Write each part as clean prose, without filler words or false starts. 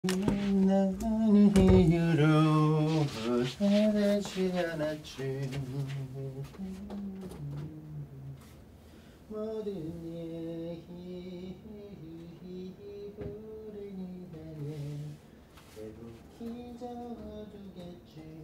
난 이유로 사라지 않았지. 모든 얘기 흐르니다면 결국 잊어두겠지.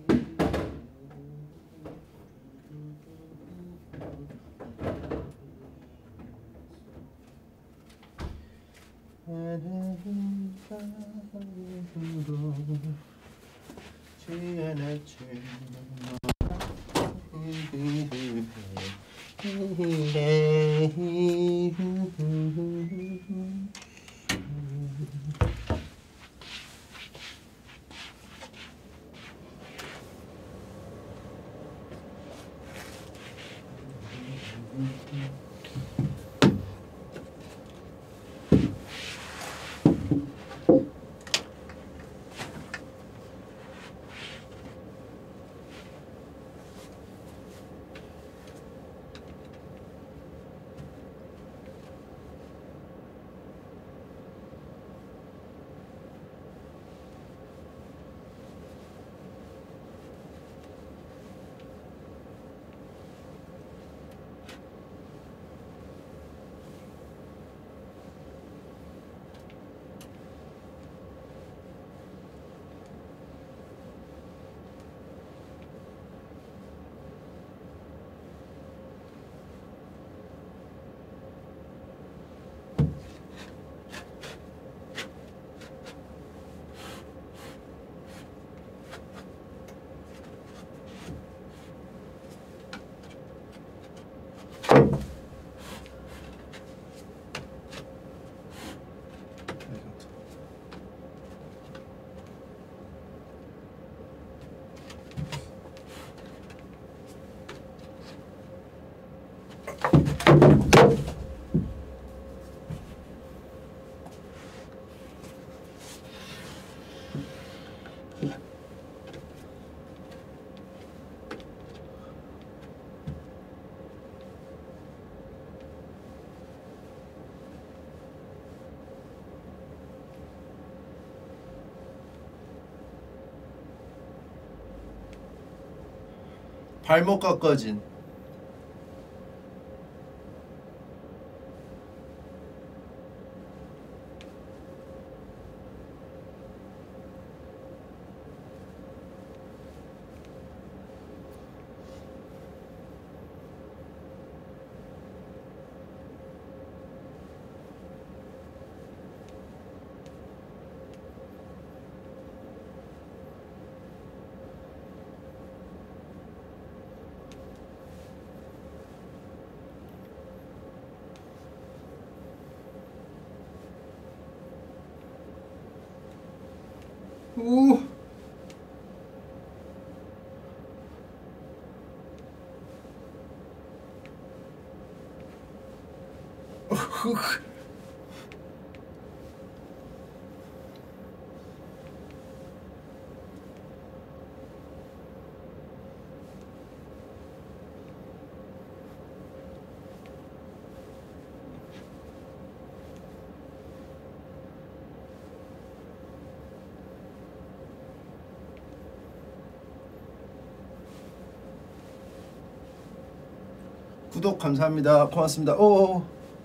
발목 깎아진. 오. 구독 감사합니다. 고맙습니다. 오.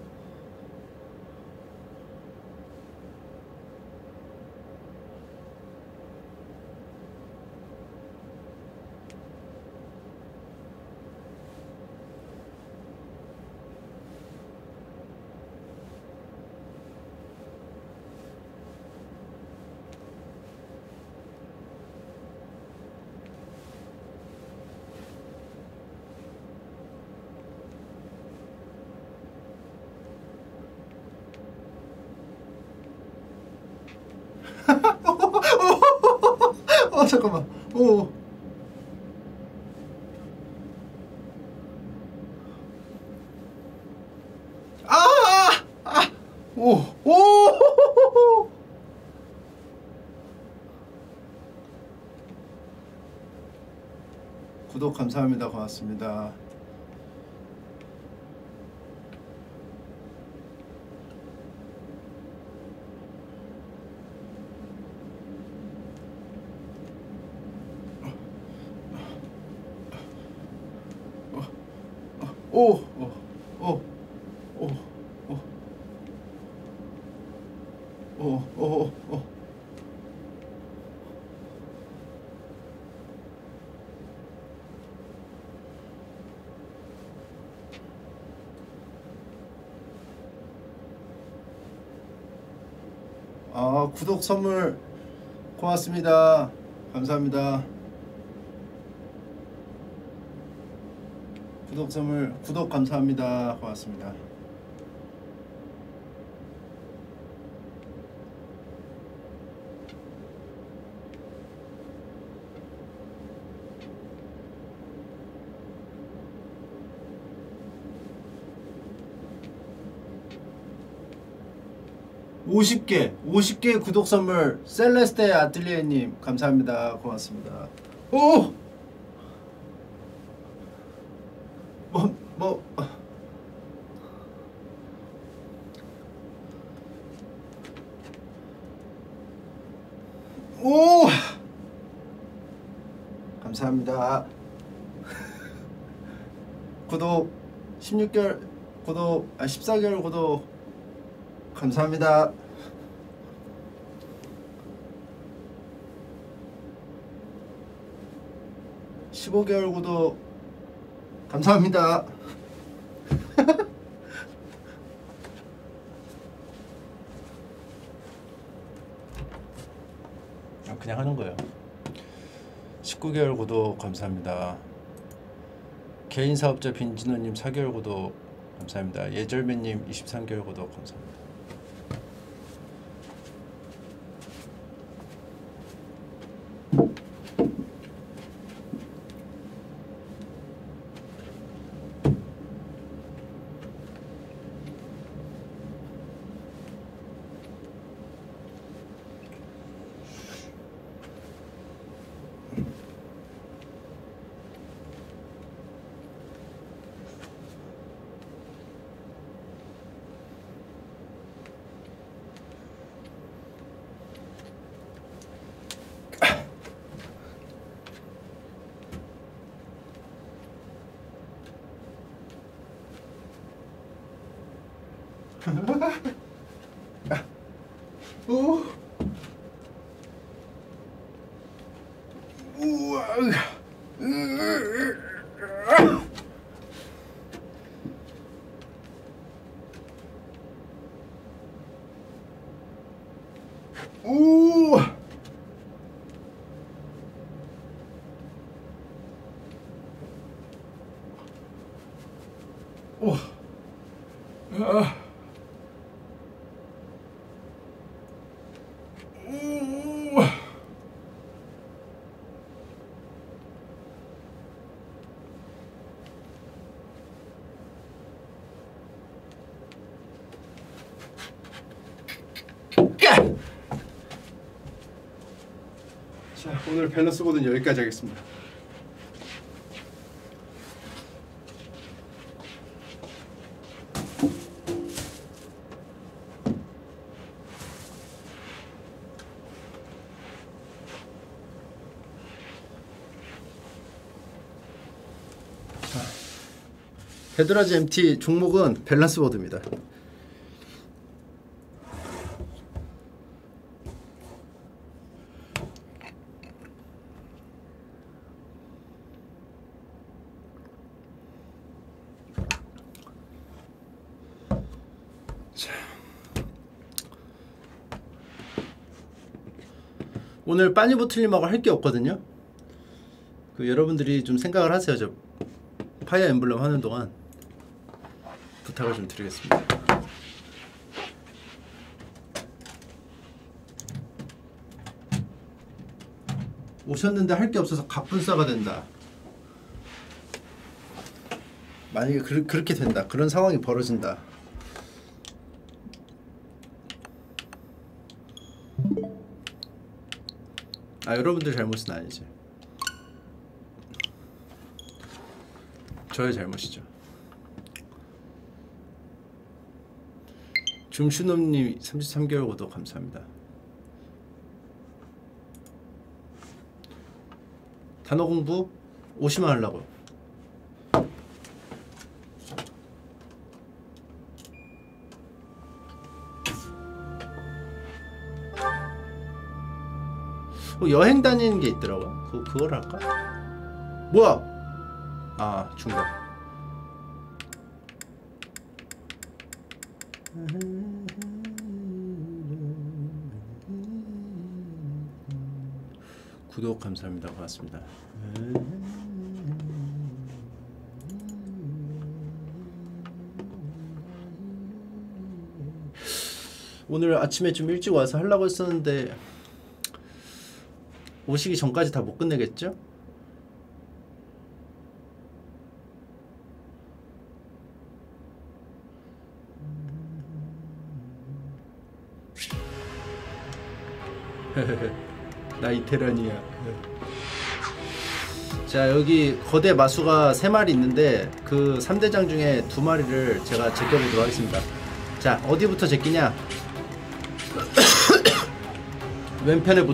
잠깐만. 오. 오. 오. 구독 감사합니다. 고맙습니다. 오, 오, 오, 오, 오, 오, 오, 오. 아, 구독 선물 고맙습니다. 감사합니다. 구독 선물, 구독 감사합니다. 고맙습니다. 오십 개 구독 선물 셀레스테 아틀리에님 감사합니다. 고맙습니다. 오! 뭐 오! 감사합니다. 구독 16개월 구독 14개월 구독 감사합니다. (15개월) 구독 감사합니다. 그냥 하는 거예요. 19개월 구독 감사합니다. 개인 사업자 빈진호님 4개월 구독 감사합니다. 예절매님 23개월 구독 감사합니다. 오. 우와. 오. 오. 아. 자, 오늘 밸런스 보드는 여기까지 하겠습니다. 헤드라지 MT 종목은 밸런스 보드입니다. 오늘 빠니보틀님하고 할 게 없거든요. 여러분들이 좀 생각을 하세요. 저 파이어 엠블럼 하는 동안 부탁을 좀 드리겠습니다. 오셨는데 할 게 없어서 갑분싸가 된다. 만약에 그렇게 된다. 그런 상황이 벌어진다. 여러분들 잘못은 아니지. 저의 잘못이죠. 줌슈놈님 33개월 구독 감사합니다. 단어 공부 50만 하려고요. 여행 다니는 게 있더라고. 그걸 할까? 뭐야? 아 중단. 구독 감사합니다. 고맙습니다. 오늘 아침에 좀 일찍 와서 하려고 했었는데 오시기 전까지 다 못 끝내겠죠? 나 이태란이야. 자, 여기 거대 마수가 3마리 있는데 그 3대장 중에 2마리를 제가 제껴보도록 하겠습니다. 자, 어디부터 제끼냐? 왼편에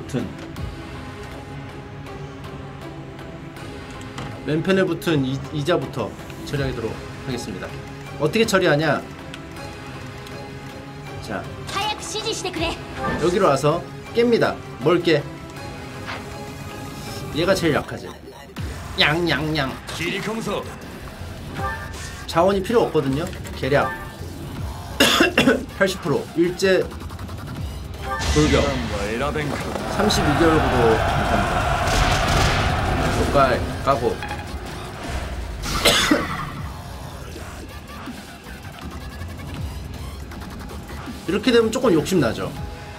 붙은 이자부터 처리하도록 하겠습니다. 어떻게 처리하냐? 자, 여기로 와서 깹니다. 뭘 깨? 얘가 제일 약하지. 양양양. 자원이 필요 없거든요. 계략 80% 일제 돌격 32개월부로 감사합니다. 조깔 까고 이렇게 되면 조금 욕심나죠.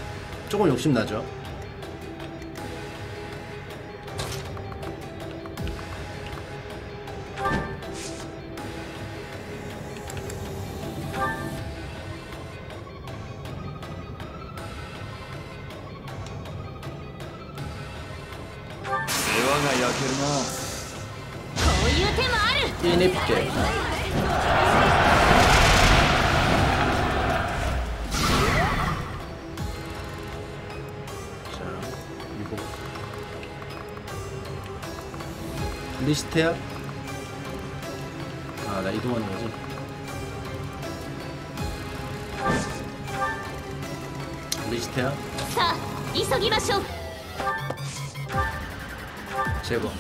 ENFP 리스트야? 아, 나 이동하는 거지. 리스트야? 제거.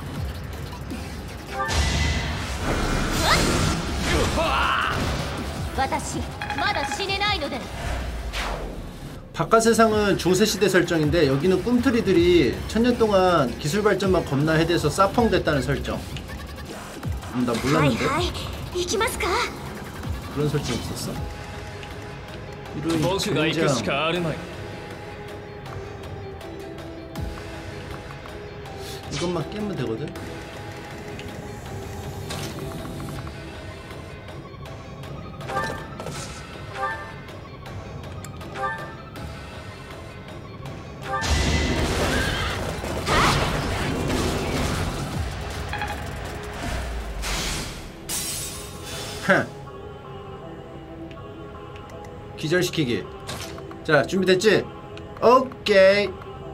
바깥 세상은 중세시대 설정인데 여기는 꿈틀이들이 천년 동안 기술 발전만 겁나 해대서 사펑 됐다는 설정. 나 몰랐는데. 그런 설정 있었어? 이런 굉장. 이것만 깨면 되거든. 기절시키기. 자, 준비됐지? 오케이.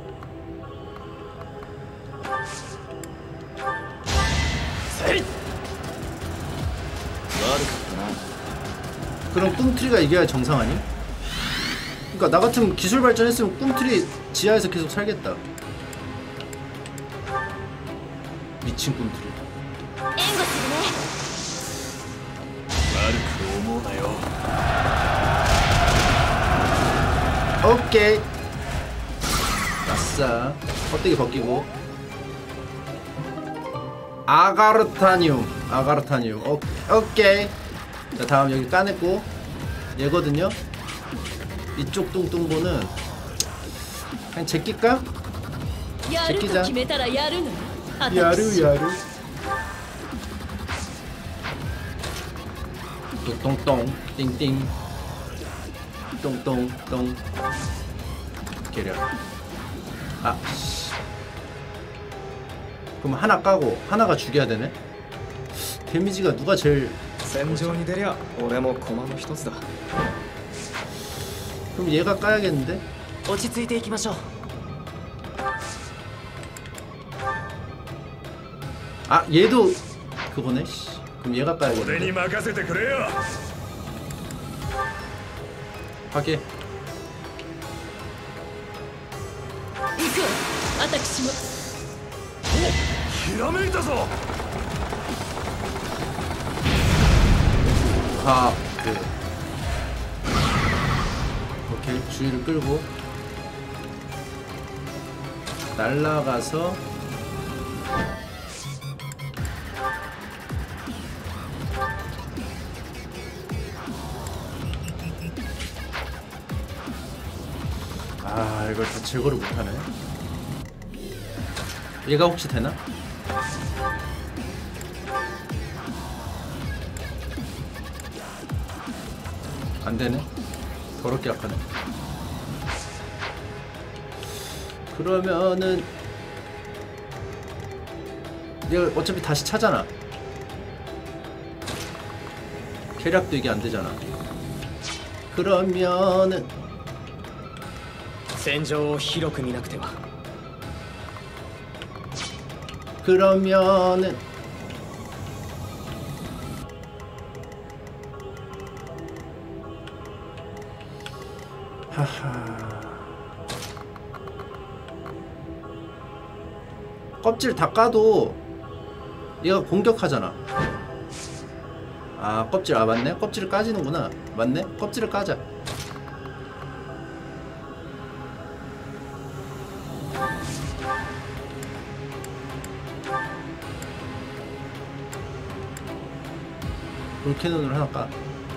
그럼 꿈틀이가 이겨야 정상 아니? 그러니까 나 같으면 기술 발전했으면 꿈틀이 지하에서 계속 살겠다. 미친 꿈틀이. 오케이. 아싸. 껍데기 벗기고. 아가르타늄. 오케이. 자, 다음 여기 까냈고 얘거든요. 이쪽 뚱뚱보는 그냥 제낄까? 제끼자. 야루. 똥똥 띵띵 똥똥똥 계략. 아, 그럼 하나 까고 하나가 죽여야 되네. 데미지가 누가 제일. 그럼 얘가 까야겠는데? 아, 얘도 그거네. 그럼 얘가 까야겠는데? 하게. 私もひらめいたぞ。 오케이, 주위를 끌고 날아가서 이걸 다 제거를 못하네. 얘가 혹시 되나? 안되네. 더럽게 약하네. 그러면은 얘가 어차피 다시 차잖아. 계략도 이게 안되잖아. 그러면은 戦場を広く見なくては。 그러면은 하하 껍질 다 까도 얘가 공격하잖아. 껍질 맞네? 껍질을 까지는구나. 맞네? 껍질을 까자. 볼캐논으로 하나 까.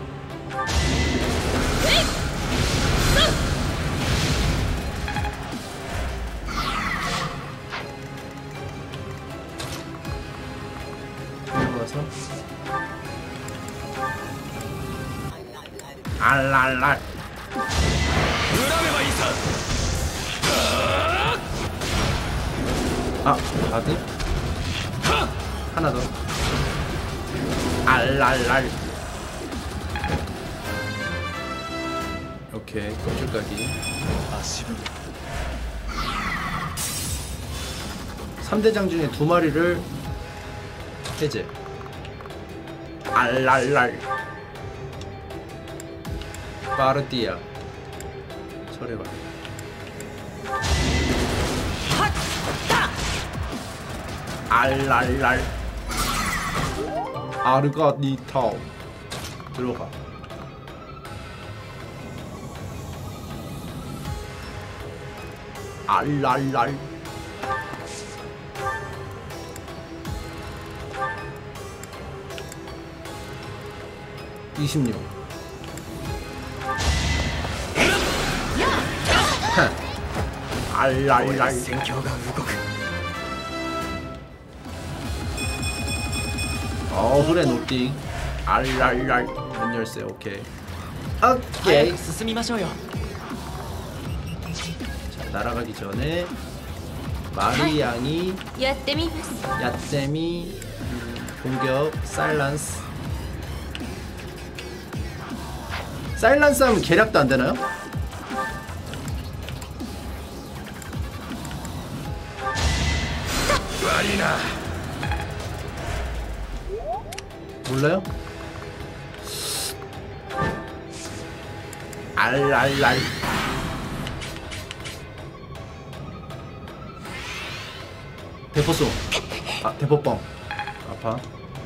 들어가서 알랄랄. 바드? 하나 더. 알랄랄. 오케이, 껍질 까기. 3대장 중에 2마리를 해제. 알랄랄. 파르티아. 설해봐. 알랄랄. 아르가니타오. 들어가. 알랄랄. (26) 알랄랄. 戦況が動く。 그래 노띵. 알랄랄. 문 열쇠. 오케이. 早 오케이. く進みましょうよ。 자, 날아가기 전에 마리 양이 やってみます。 야쌤이 공격 사일란스. 사일란스 하면 계략도 안 되나요? 몰라요? 알랄랄. 대포송. 대포뻥. 아파.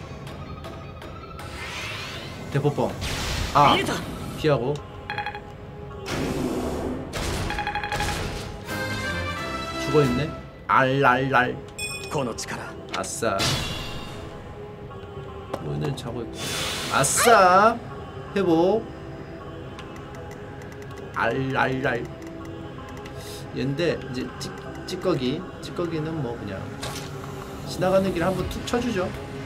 대포뻥. 피하고. 죽어있네. 알랄랄. この力。 아싸. 문을 자고 있고. 아싸. 회복. 알랄랄. 얘인데 이제 찌꺼기는 뭐 그냥 지나가는 길에 한번 툭 쳐주죠.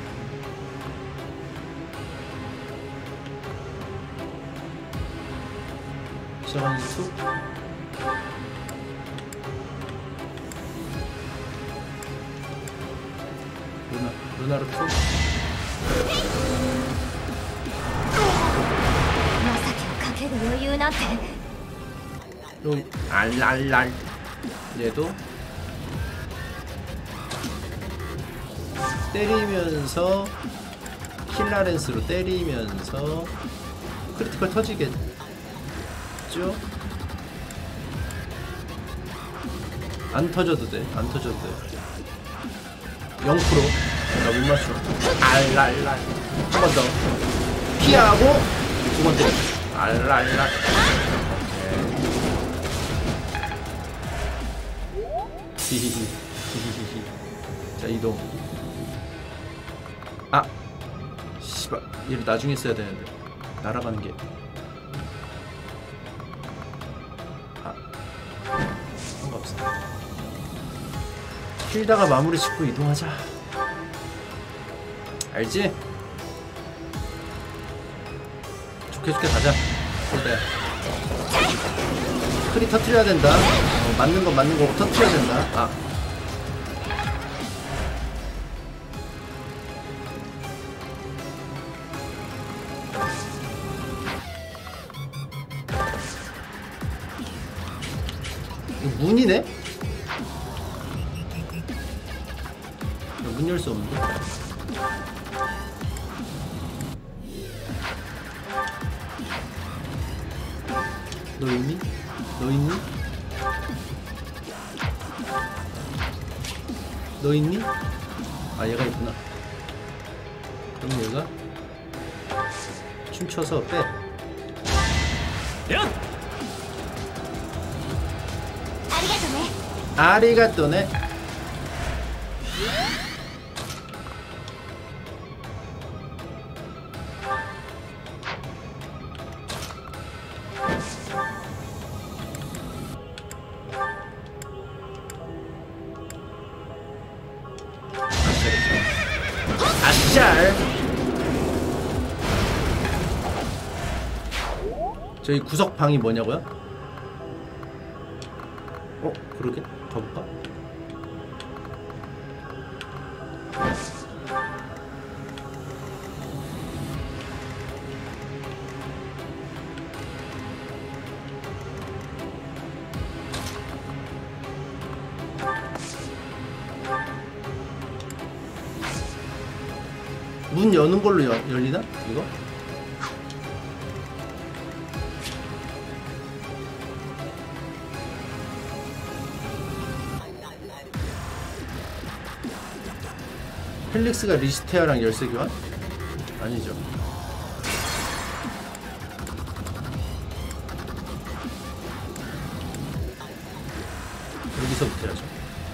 지나가는 길 툭. 루나로 툭. 情けをかける余裕なんて。 그리고 알랄랄. 얘도 때리면서 킬라렌스로 때리면서 크리티컬 터지겠죠? 안 터져도 돼. 안 터져도 돼. 0%. 나 못 맞춰. 알랄랄. 한 번 더. 피하고 두 번째. 알랄랄. 히히히. 히히히히. 자, 이동. 아. 씨발. 얘를 나중에 써야 되는데. 날아가는 게. 상관없어. 힐다가 마무리 짓고 이동하자. 알지? 좋게 좋게 가자. 그래. 크리 터트려야 된다. 맞는 거 터트려야 된다. 아. 이거 문이네? 문 열 수 없는데? 너 있니? 너 있니? 너 있니? 아, 얘가 있구나. 그럼 얘가 춤춰서 빼. 야! 아리가또네. 아샬. 저희 구석 방이 뭐냐고요? 그러게? 가볼까? 문 여는 걸로 열리나? 이거? 펠릭스가 리스테아랑 열쇠 교환? 아니죠. 여기서부터 해야죠.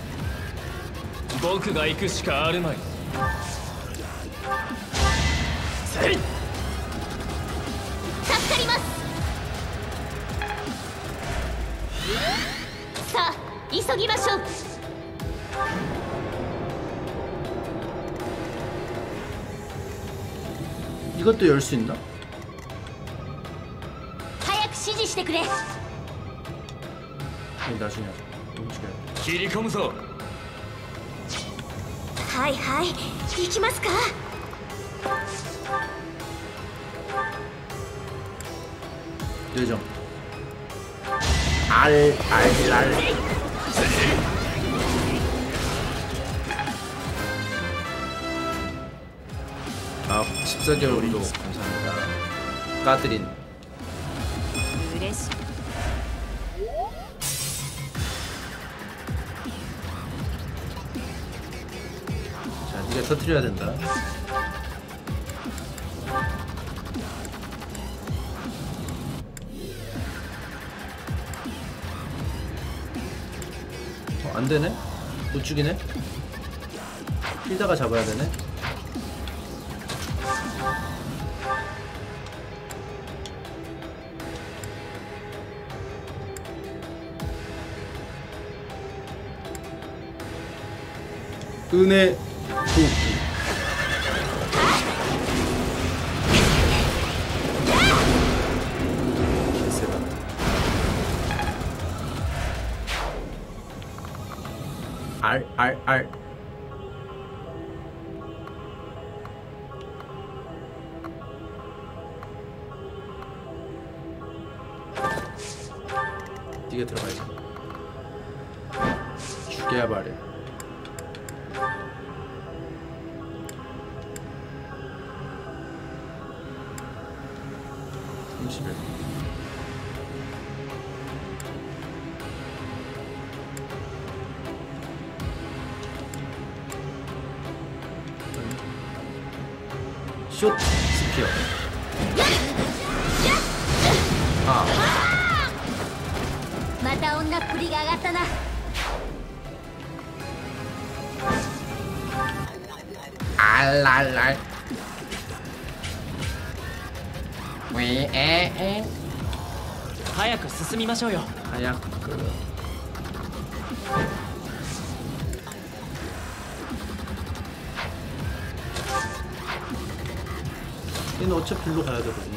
僕が行くしかあるまい。せい。 助かります。さあ急ぎましょう。 이것도 열 수 있나? 早く指示してくれ。 나중에 하자. 움직여야 돼. 切り込むぞ。 はいはい行きますか。 요정. 알알알. 아, 14개월도 감사합니다. 까드린. 자, 네가 터뜨려야 된다. 안 되네? 못 죽이네? 필다가 잡아야 되네? 은혜 도끼. 개세다. 알. 네가 들어가야지. 죽여야 말이야. 숏 스피어. 아 また女っぷりが上がったな。 알랄랄. 왜에 早く進みましょうよ。 하얗 얘는 어차피 일로 가야 되거든요.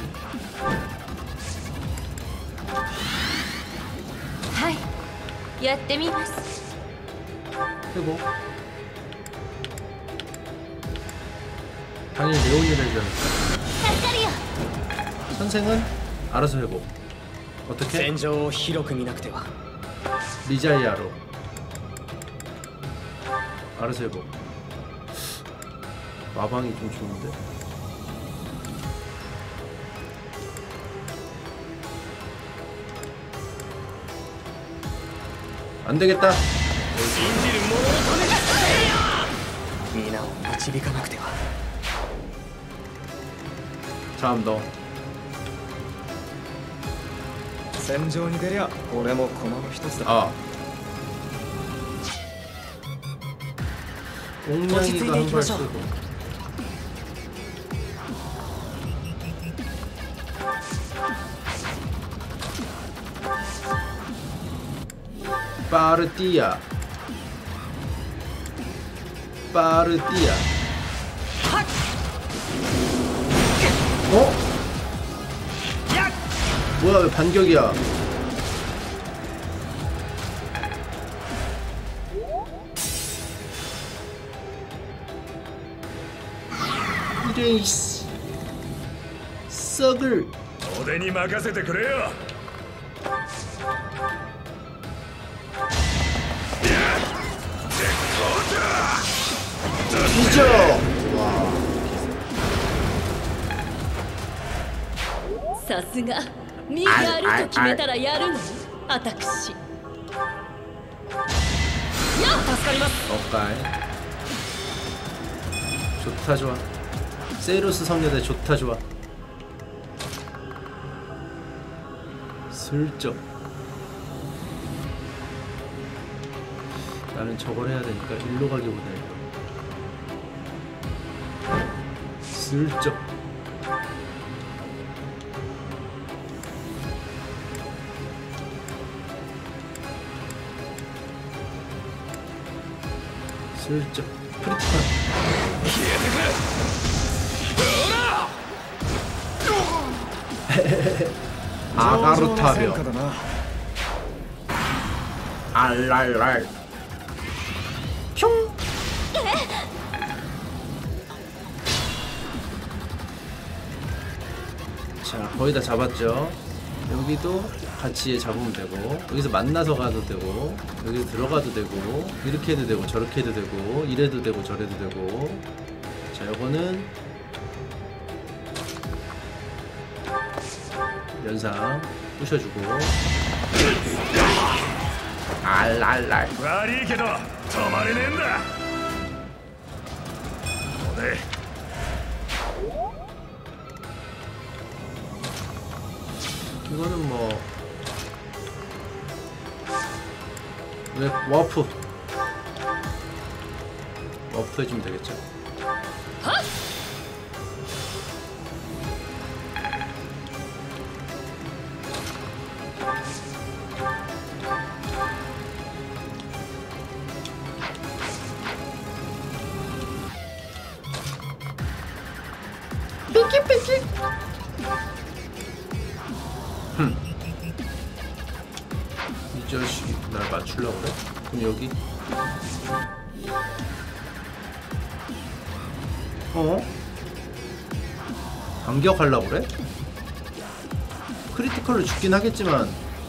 はいやってみます。 회복. 당연히 레온이를 해줘야겠다. 助かるよ。 선생은 알아서 회복. 어떻게? 戦場を広く見なくては。 리자이아로 알아서 회복. 마방이 좀 좋은데? 안되겠다. 信じる者のためが皆を導かなくては。 다음 너. 戦場に出りゃ俺も駒の一つだ。 아. 옥냥이가 한 발 쓰고. 빠르띠아. 빠르띠아. 어? 뭐야 왜 반격이야? 이레이스 썩을 俺に任せてくれよ。 뒤져! 와. さすが身があると決めたらやるの。私。よっ助かります。 오까이. 좋다 좋아. 세이로스 성녀대 좋다 좋아. 슬쩍. 나는 저걸 해야 되니까 일로 가기보다 일로. 슬쩍. 슬쩍. 크리티컬. 아가루타벼. 알랄랄. 뿅. 자, 거의 다 잡았죠. 여기도 같이 잡으면 되고, 여기서 만나서 가도 되고, 여기 들어가도 되고, 이렇게 해도 되고, 저렇게 해도 되고, 이래도 되고, 저래도 되고. 자, 요거는 연상 부셔주고. 알랄랄. 悪いけど止まれねえんだ。俺 이거는 뭐 왜 워프 해주면 되겠죠. 삐끼삐끼. 이 자식이 날 맞추려고 그래? 그럼 여기 반격하려고 그래? 크리티컬로 죽긴 하겠지만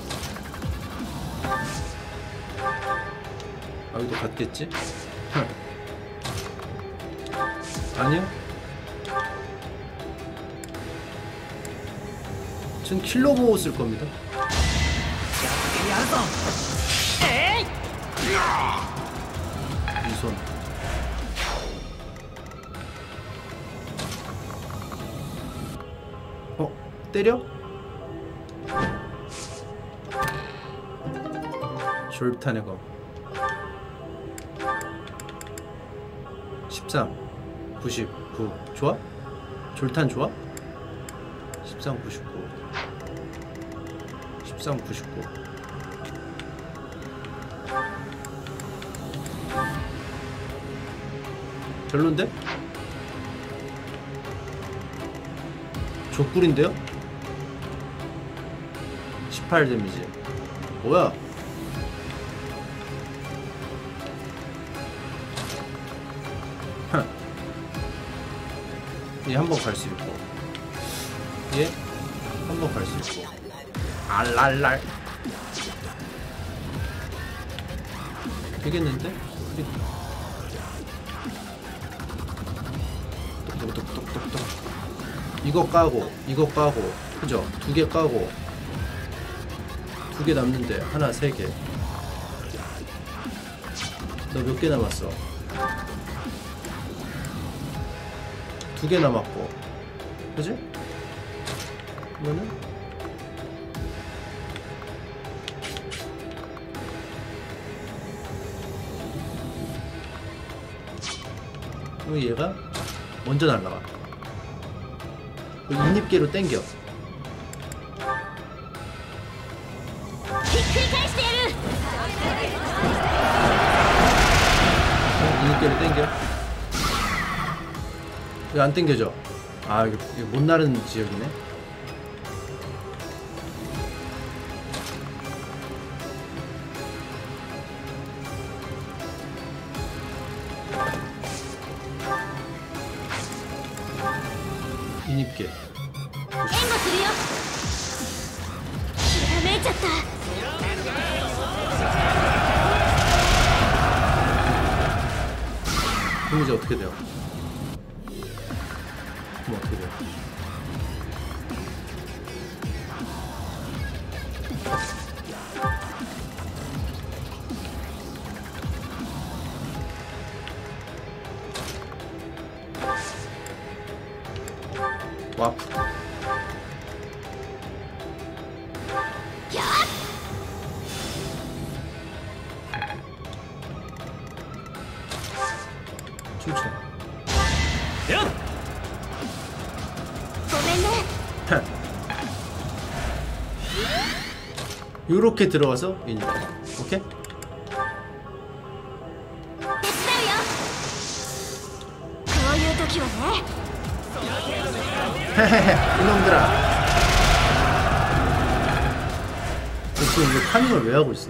여기도 갔겠지? 아니야? 전 킬러 보호 쓸 겁니다. 이 손. 때려? 졸탄의 검 13 99 좋아? 졸탄 좋아? 13 99 13 99 별론데? 족꿀인데요? 18 데미지 뭐야? 얘 한 번 갈 수 있고 얘 한 번 갈 수 있고 알랄랄 되겠는데? 똑똑똑똑똑 이거 까고 그죠? 2개 까고 2개 남는데 하나 3개 너 몇 개 남았어? 2개 남았고 그지? 이거는 그리고 얘가 먼저 날라가 인입계로 땡겨 인입계로 땡겨 이거 안 땡겨져 아 이거 못 나르는 지역이네 인입계 그럼 이제 어떻게 돼요? 그럼 어떻게 돼요? 와프 춤춰 요렇게 들어가서 인입 오케이? 헤헤헤 이놈들아 지금 이거 파밍을 왜 하고 있어?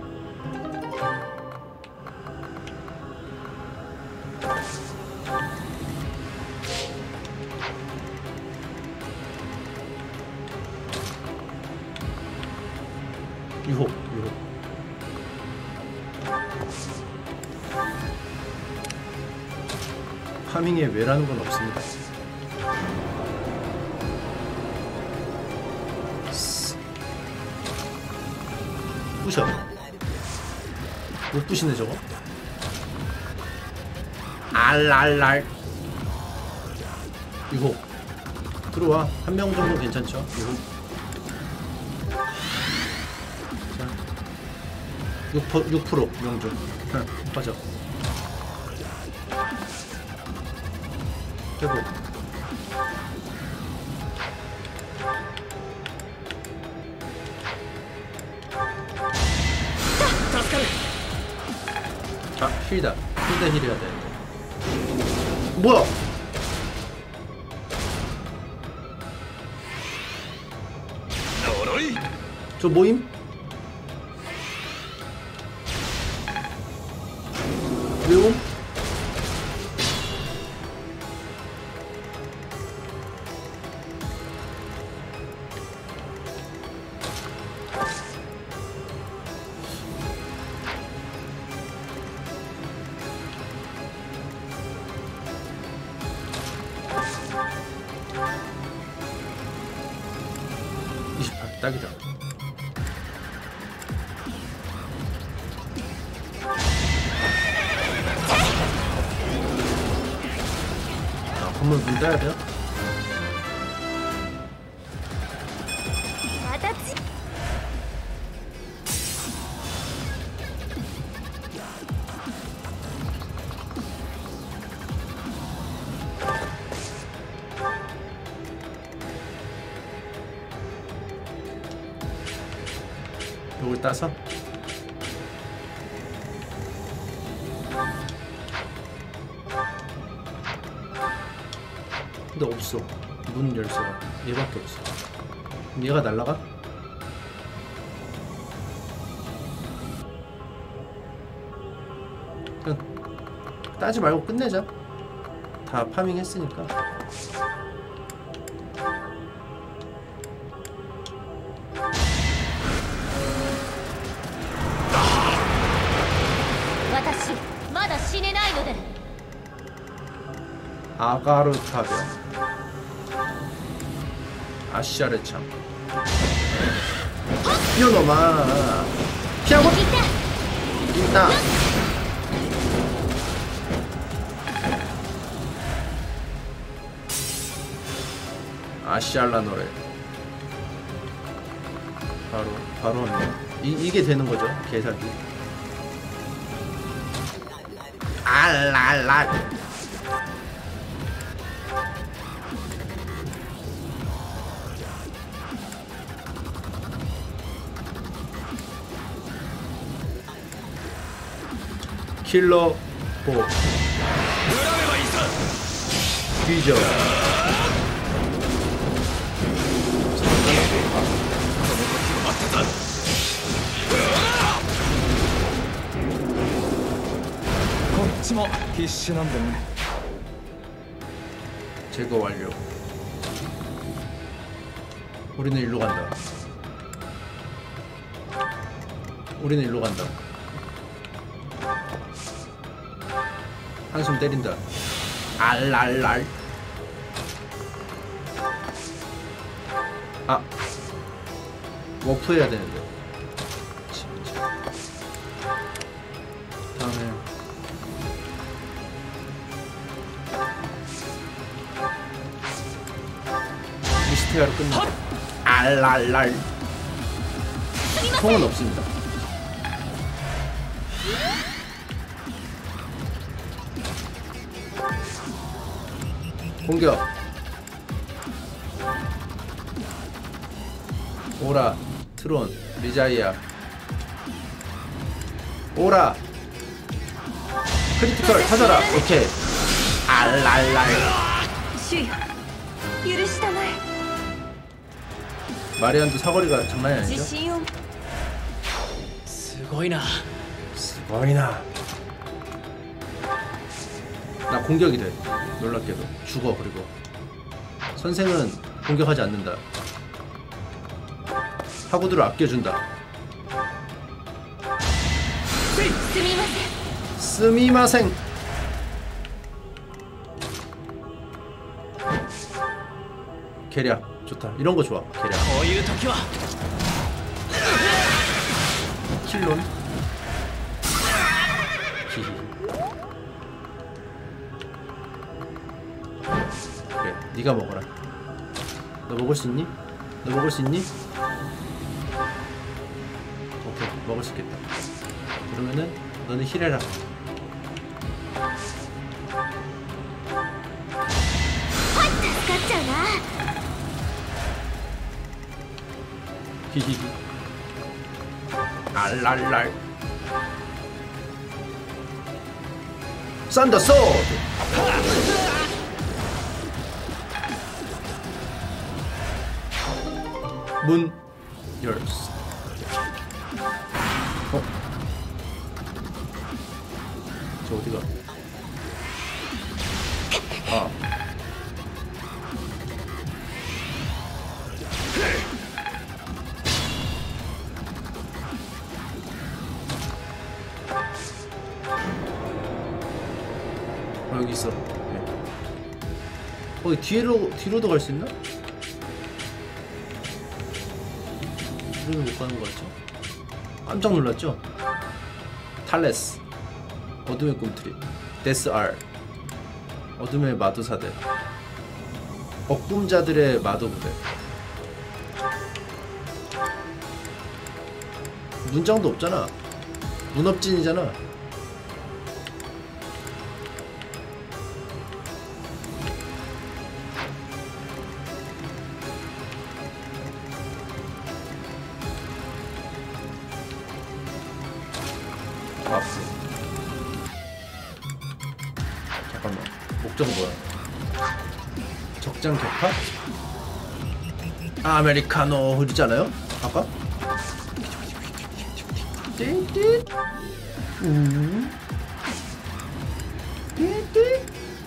유혹 파밍에 왜라는 건 없습니다. 부셔 못 부시네 저거 알랄랄 유혹 들어와 한 명 정도 괜찮죠 유혹 자 6% 명중 빠져 회복 아 힐이다 힐대 힐이야 되는데 뭐야 저 모임? 왜요? 딱이다. 아, 건물 문 따야 돼요? 이걸 따서 근데 없어. 문 열쇠가 얘밖에 없어. 그럼 얘가 날라가? 그냥 따지 말고 끝내자. 다 파밍 했으니까. 아가르타병 아시아르창 이놈아 피하고 있다. 아시알라 노래 바로 왔네. 이게 되는 거죠 개사기. 알랄랄 킬러 보 뒤져. 제거 완료. 우리는 일로 간다. 우리는 일로 간다. 한숨 때린다. 알랄랄. 아 워프 해야 되는데. 다음에 미스테아로 끝나. 알랄랄. 통은 없습니다. 공격. 오라 트론 리자이아. 오라 크리티컬 터져라. 오케이. 알랄랄. 마리안도 사거리가 장난이 아니죠? すごいな 스고이나. 나 공격이 돼. 놀랍게도 죽어. 그리고 선생은 공격하지 않는다. 하구들을 아껴준다. 스미마생. 계략 좋다. 이런 거 좋아. 계략. こういう時は 킬론. 히히. 그래, 네가 먹어라. 너 먹을 수 있니? 너 먹을 수 있니? 오케이, 먹을 수 있겠다. 그러면은 너는 힐해라. 히히히. 알랄랄. 썬더 소드. 문 열쇠. 저 어디가? 아. 여기 있어. 네. 뒤로도 갈 수 있나? 뒤로는 못 가는 거 같죠? 깜짝 놀랐죠? 탈레스, 어둠의 꿈틀이, 데스 R, 어둠의 마도사대, 억꿈자들의 마도부대. 문장도 없잖아. 문업진이잖아. 잠깐만. 목적 뭐야? 적장 격파? 아메리카노 흐르잖아요? 아까? 띠띠. 띠띠.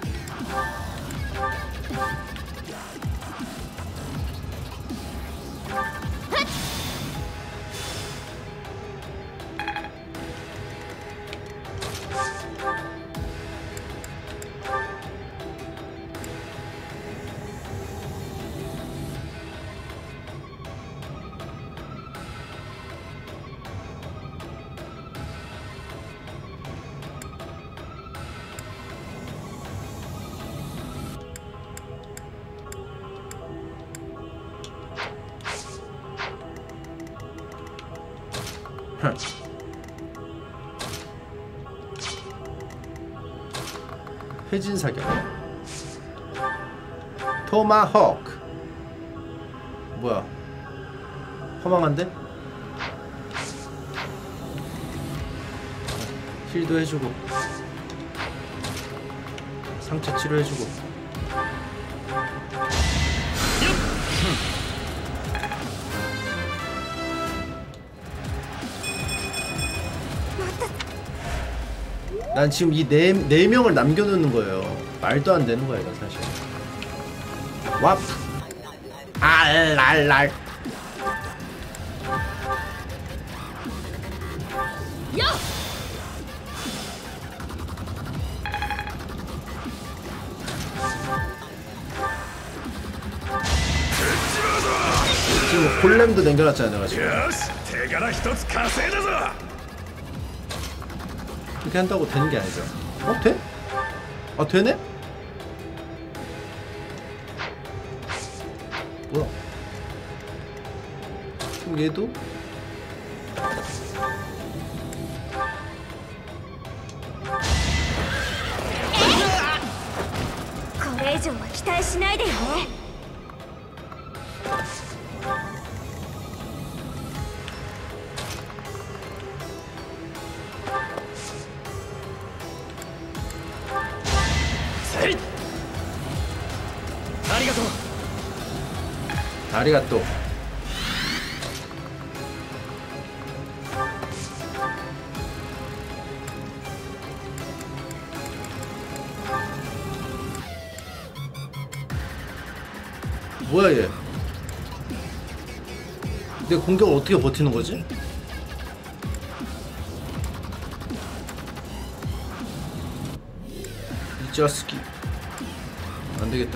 회진 사격. 토마호크. 뭐야? 허망한데? 힐도 해주고 상처 치료해주고. 난 지금 이 네 명을 남겨놓는 거예요. 말도 안 되는 거야 이건 사실. 왑. 알랄랄. 야! 지금 골렘도 남겨놨잖아 내가 지금. よし手柄一つ稼いだぞ 이렇게 한다고 되는 게 아니죠. 어? 돼? 아 되네? 뭐야? 그럼 얘도? これ以上は期待しないでよね。 ありがとう 아리가또. 뭐야 얘? 내 공격을 어떻게 버티는 거지? 이 자스키 안 되겠다.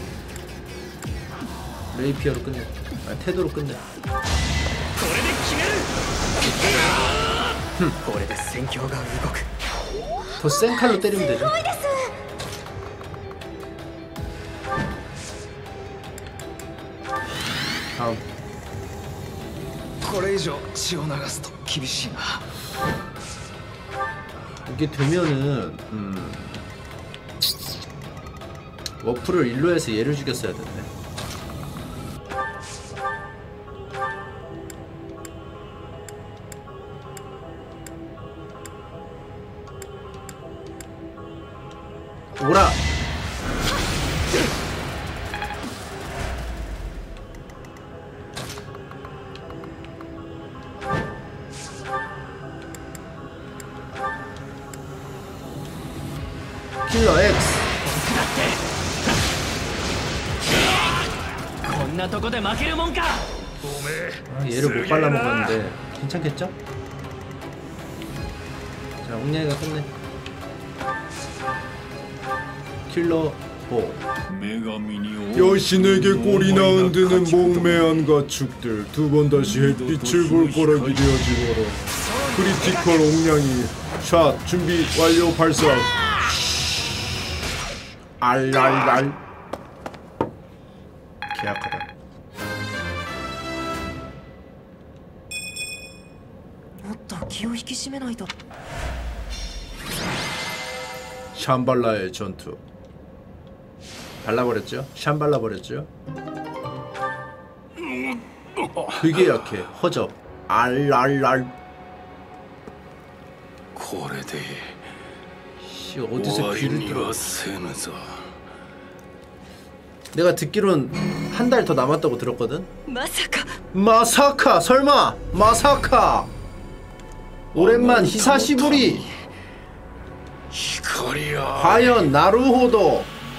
레이피어로 끝내. 아니 테드로 끝내. これで決めるこれで戦況が動く 더 센 칼로 때리면 되죠. 다음. これ以上血を流すと厳しいな 이게 되면은 워프를 일로 해서 얘를 죽였어야 됐네. 오라! 킬러 X! こんなとこで負けるもんか 아, 얘를 못 발라먹었는데 괜찮겠죠? 자, 옥냥이가 끝내. 킬러 4. 여신에게 꼴이나 흔드는 몽매한 가축들 두 번 다시 햇빛을 볼 거라 기대하지 마라. 크리티컬 옥냥이 샷 준비 완료 발사. 알랄랄. 계약하다. 샴발라의 전투. 발라버렸죠? 샴발라버렸죠? 되게 약해. 허접. 알랄랄. これで 씨 어디서 귀를 뚫어. せぬぞ 내가 듣기론 한 달 더 남았다고 들었거든. まさか 마사카 설마 마사카 오랜만 히사시부리 光や 과연 나루호도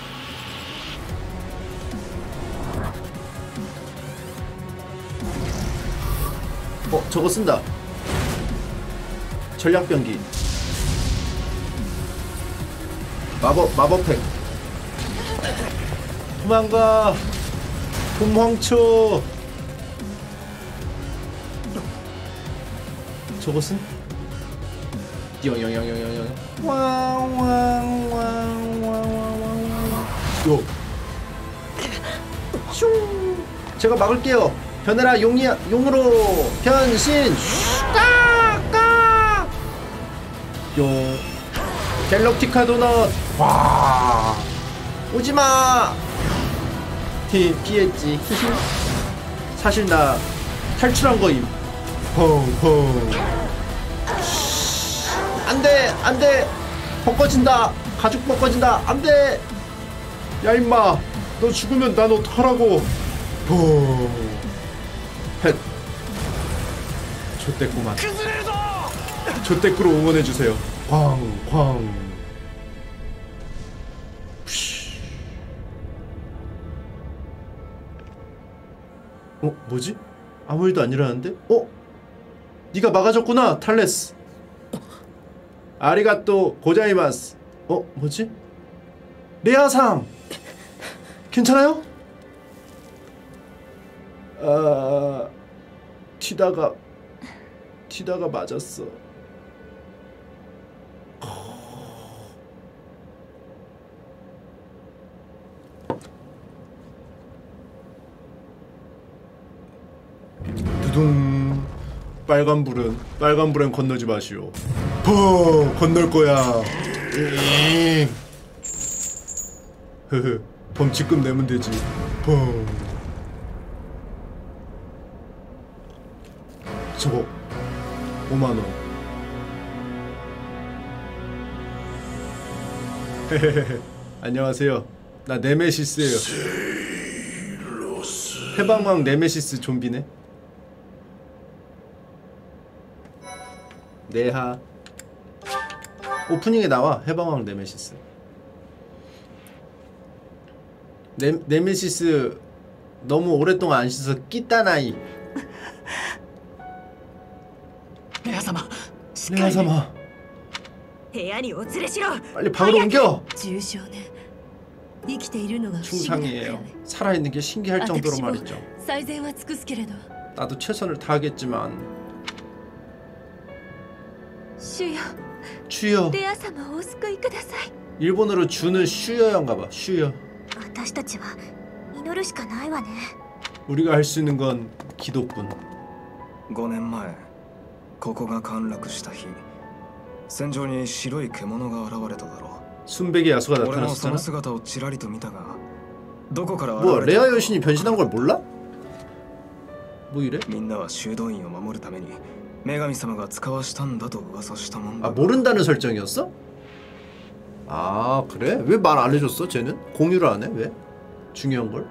저거 쓴다. 전략병기 마법팩 도망가 곰황초 저것은? 영영영영영 왕왕왕왕왕왕왕 요 슝 제가 막을게요. 변해라 용이야 용으로 변신 까까 요 갤럭티카 도넛 와 오지마 피했지 사실 나 탈출한 거임. 펑펑 안돼 안돼 벗겨진다 가죽 벗겨진다 안돼 야 임마 너 죽으면 난 어떡하라고. 펫 좆대꾸만 좆대꾸로 응원해주세요. 쾅쾅 뭐지? 아무 일도 안 일어나는데? 네가 막아줬구나 탈레스. 아리가또 고자이마스. 뭐지? 레아상 괜찮아요? 튀다가 맞았어. 두둥 빨간불은 건너지 마시오. 건널 거야. 흐흐 범칙금 내면 되지. 저거 5만원. 안녕하세요. 나 네메시스예요. 해방왕 네메시스 좀비네. 네하 오프닝에 나와 해방왕 네메시스. 네메시스 너무 오랫동안 안 씻어서 끼따나이. レア様 레아사마 部屋にお連れしろ。 빨리 방으로 옮겨. 重症ね。生きているのが不思議だったよ 중상이에요. ね。 살아있는 게 신기할 정도로 私も 말이죠. 最善は尽くすけれど。 나도 최선을 다하겠지만 主よ、 슈여 レア様をお救いください。 일본어로 주는 슈여인가봐. 슈여 私たちは祈るしかないわね。 우리가 할 수 있는 건 기도뿐. 5年前ここが陥落した日戦場に白い獣が現れただろ 순백의 야수가 う俺もそ 나타났었잖아. の姿をちらりと見たがどこから 뭐 現れた 레아 여신이 변신한 걸 몰라? 뭐 이래? みんなは修道院を守るために女神様が使わしたんだと噂したもんだ 아 모른다는 설정이었어? 아 그래? 왜 말 안 해줬어 쟤는? 공유를 안 해? 왜? 중요한 걸?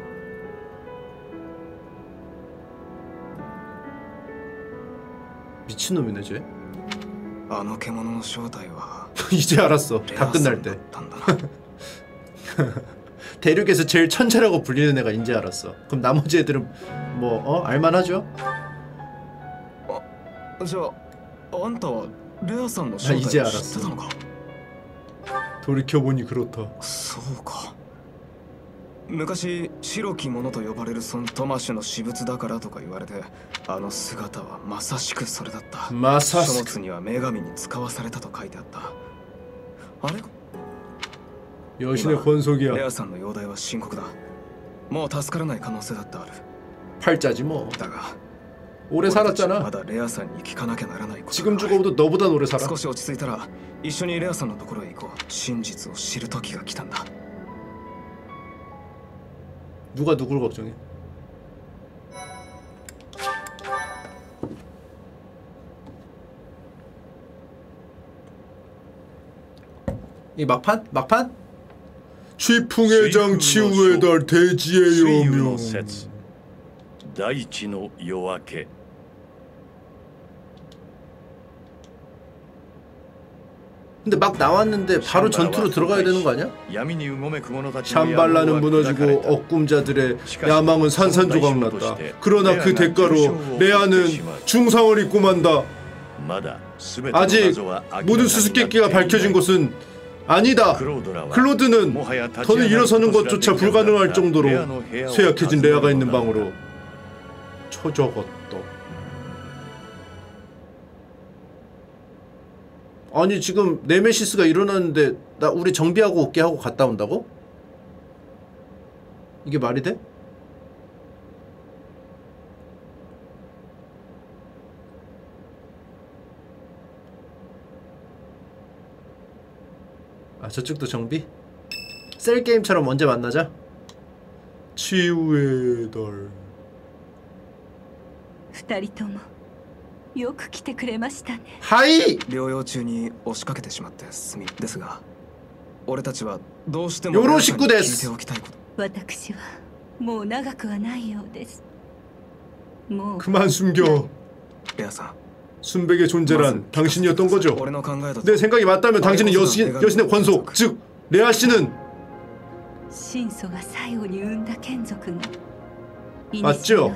미친놈이네 쟤. あの獣の正体は 이제 알았어. レ 다 アさ 끝날 んだっ 때. たんだな 대륙에서 제일 천재라고 불리는 애가 이제 알았어. 그럼 나머지 애들은 뭐 알만하죠? じゃああんたはレアさんの正 아, 이제 体を知 알았어. ってたのか 돌이켜보니 그렇다. そうか昔白き者と呼ばれるそのトマシュの私物だからとか言われてあの姿はまさしくそれだった 마사스. 書物には女神に使わされたと書いてあったあれ 여신의 レ 권속이야. アさんの容体は深刻だもう助からない可能性だってある 팔자지 뭐. だが 오래 俺たちは 살았잖아. まだレアさんに聞かなきゃならないこと 지금 がある 죽어도 너보단 오래 살아. 少し落ち着いたら一緒にレアさんのところへ行こう真実を知る時が来たんだ 누가 누구를 걱정해? 이 막판? 막판? 취풍의 장 치우의 달 대지의 여명. 大地の夜明け 근데 막 나왔는데 바로 전투로 들어가야 되는 거 아니야? 샴발라는 무너지고 억꿈자들의 야망은 산산조각났다. 그러나 그 대가로 레아는 중상을 입고 만다. 아직 모든 수수께끼가 밝혀진 것은 아니다. 클로드는 더는 일어서는 것조차 불가능할 정도로 쇠약해진 레아가 있는 방으로 처적었다. 아니 지금 네메시스가 일어났는데 나 우리 정비하고 올게 하고 갔다 온다고? 이게 말이 돼? 아 저쪽도 정비? 셀게임처럼 언제 만나자? 치유의 달. 二人ともよく来てくれましたね。 하이! 療養中に押しかけてしまってすみですが、俺たちはどうしてもよろしくです。 聞いておきたいこと。 私はもう長くはないようです。もう 그만 숨겨. レアさん、 순백의 존재란 당신이었던 거죠. 俺の考えだと 내 생각이 맞다면 당신은 여신의 권속, 즉 레아 씨는 神祖が最後に生んだ眷属が 맞죠?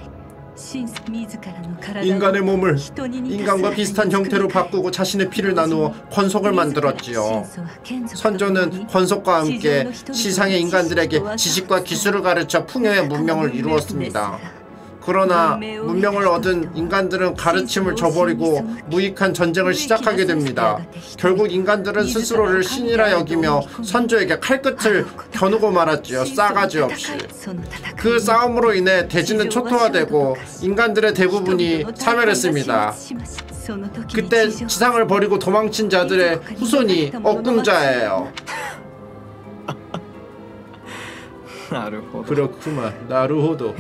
인간의 몸을 인간과 비슷한 형태로 바꾸고 자신의 피를 나누어 권속을 만들었지요. 선조는 권속과 함께 시상의 인간들에게 지식과 기술을 가르쳐 풍요의 문명을 이루었습니다. 그러나 문명을 얻은 인간들은 가르침을 저버리고 무익한 전쟁을 시작하게 됩니다. 결국 인간들은 스스로를 신이라 여기며 선조에게 칼끝을 겨누고 말았지요. 싸가지 없이. 그 싸움으로 인해 대지는 초토화되고 인간들의 대부분이 사멸했습니다. 그때 지상을 버리고 도망친 자들의 후손이 억궁자예요. 그렇구만. 나루호도.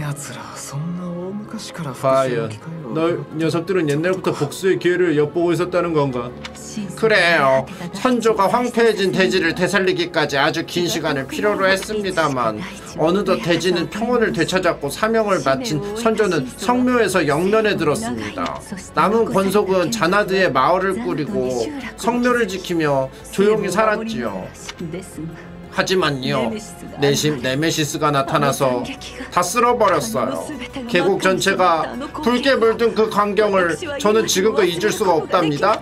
과연 널 녀석들은 옛날부터 복수의 기회를 엿보고 있었다는 건가? 그래요. 선조가 황폐해진 대지를 되살리기까지 아주 긴 시간을 필요로 했습니다만 어느덧 대지는 평온을 되찾았고 사명을 마친 선조는 성묘에서 영면에 들었습니다. 남은 권속은 자나드의 마을을 꾸리고 성묘를 지키며 조용히 살았지요. 하지만요, 네메시스가 나타나서 다 쓸어버렸어요. 계곡 전체가 붉게 물든 그 광경을 저는 지금껏 잊을 수가 없답니다.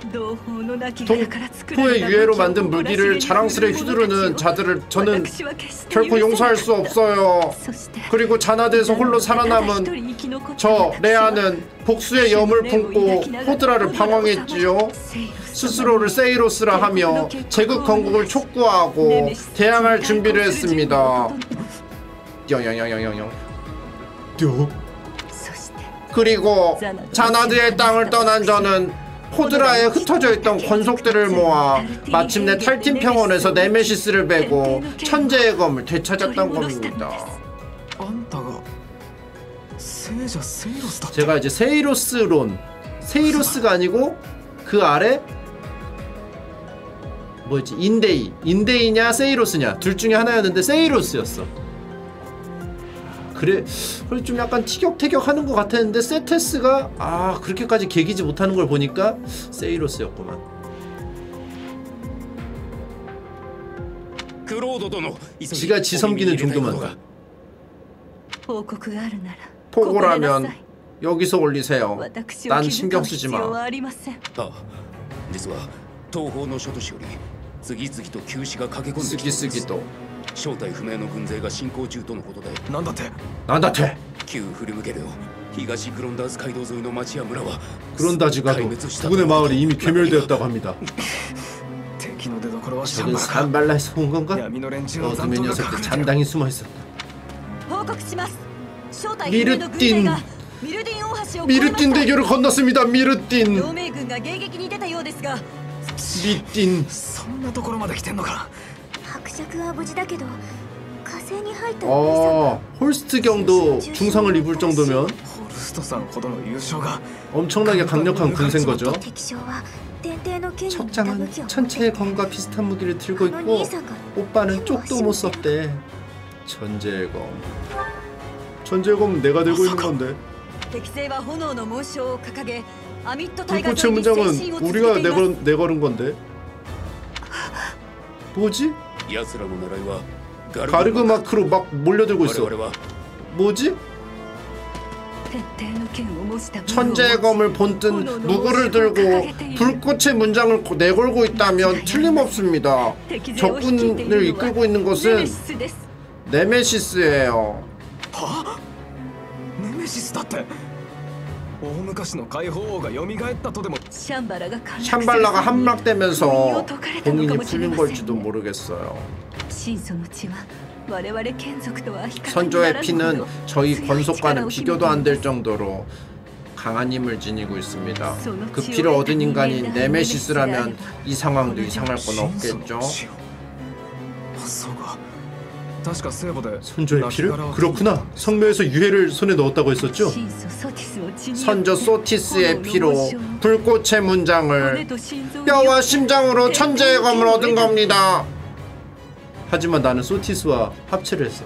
동포의 유해로 만든 물기를 자랑스레 휘두르는 자들을 저는 결코 용서할 수 없어요. 그리고 자나드에서 홀로 살아남은 저 레아는 복수의 염을 품고 호드라를 방황했지요. 스스로를 세이로스라 하며 제국 건국을 촉구하고 대항할 준비를 했습니다. 그리고 자나드의 땅을 떠난 저는 호드라에 흩어져 있던 권속들을 모아 마침내 탈틴 평원에서 네메시스를 베고 천재의 검을 되찾았던 겁니다. 제가 이제 세이로스가 아니고 그 아래 뭐였지? 인데이냐 세이로스냐 둘 중에 하나였는데 세이로스였어. 그래 좀 약간 티격태격하는 것 같았는데 세테스가 그렇게까지 개기지 못하는 걸 보니까 세이로스였구만. 지가 지 섬기는 정도만 보고라면 여기서 올리세요. 난 신경 쓰지 마. 次々と正体不明の軍勢が進行中とのことで。 なんだって。 なんだって。 旧フルムゲル東グロンダーズ街道沿いの町や村は 그론다즈가도 부근의 마을이 이미 괴멸되었다고 합니다. 저는 산발라에서 온 건가? 어둠의 녀석들 잔당히 숨어 있었다. 미르틴 대교를 건넜습니다. 미르틴. 미틴. 홀스트경도 중상을 입을 정도면 엄청나게 강력한 군세인 거죠. 척장은 천체의 검과 비슷한 무기를 들고 있고 오빠는 쪽도 못 썼대. 천재의 검. 천재의 검은 내가 들고 있는 건데. 불꽃의 문장은 우리가 내걸은 건데. 뭐지? 가르그마크로 막 몰려들고 있어. 뭐지? 천재의 검을 본뜬 무구를 들고 불꽃의 문장을 내걸고 있다면 틀림없습니다. 적군을 이끌고 있는 것은 네메시스예요. ネメシスだって。大昔の解放王が蘇ったとでも。 샴발라가 함락되면서 봉인이 풀린 걸지도 모르겠어요. 선조의 피는 저희 권속과는 비교도 안 될 정도로 강한 힘을 지니고 있습니다. 그 피를 얻은 인간이 네메시스라면 이 상황도 이상할 건 없겠죠. 선조의 피를? 그렇구나. 성묘에서 유해를 손에 넣었다고 했었죠? 선조 소티스의 피로 불꽃의 문장을 뼈와 심장으로 천재의 검을 얻은 겁니다. 하지만 나는 소티스와 합체를 했어.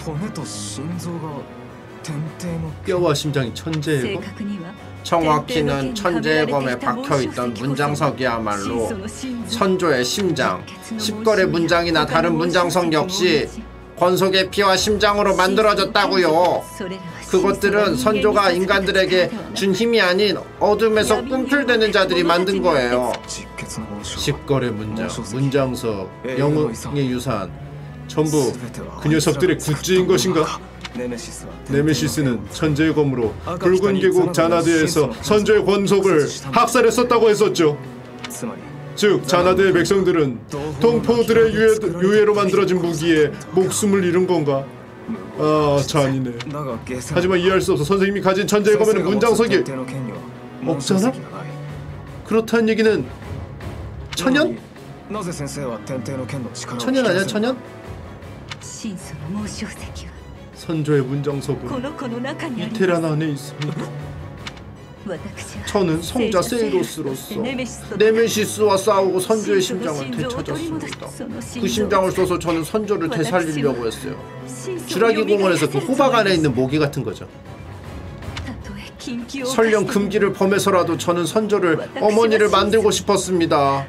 뼈와 심장이 천재의 검? 정확히는 천재의 검에 박혀있던 문장석이야말로 선조의 심장, 십걸의 문장이나 다른 문장석 역시 권속의 피와 심장으로 만들어졌다고요. 그것들은 선조가 인간들에게 준 힘이 아닌 어둠에서 꿈틀대는 자들이 만든 거예요. 십걸의 문장, 문장석, 영웅의 유산 전부 그 녀석들의 굿즈인 것인가? 네메시스는 천재의 검으로 붉은 계곡 자나드에서 선조의 권속을 학살했었다고 했었죠. 즉 자나드의 백성들은 동포들의 유해로 만들어진 무기에 목숨을 잃은 건가? 아 잔인해. 하지만 이해할 수 없어. 선생님이 가진 천재의 검에는 문장석이 없잖아? 그렇다는 얘기는 천연? 천연 아니야 천연? 선조의 문장석은 이 테란 안에 있습니다. 저는 성자 세이로스로서 네메시스와 싸우고 선조의 심장을 되찾았습니다. 그 심장을 써서 저는 선조를 되살리려고 했어요. 주라기 공원에서 그 호박 안에 있는 모기 같은 거죠. 설령 금기를 범해서라도 저는 선조를, 어머니를 만들고 싶었습니다.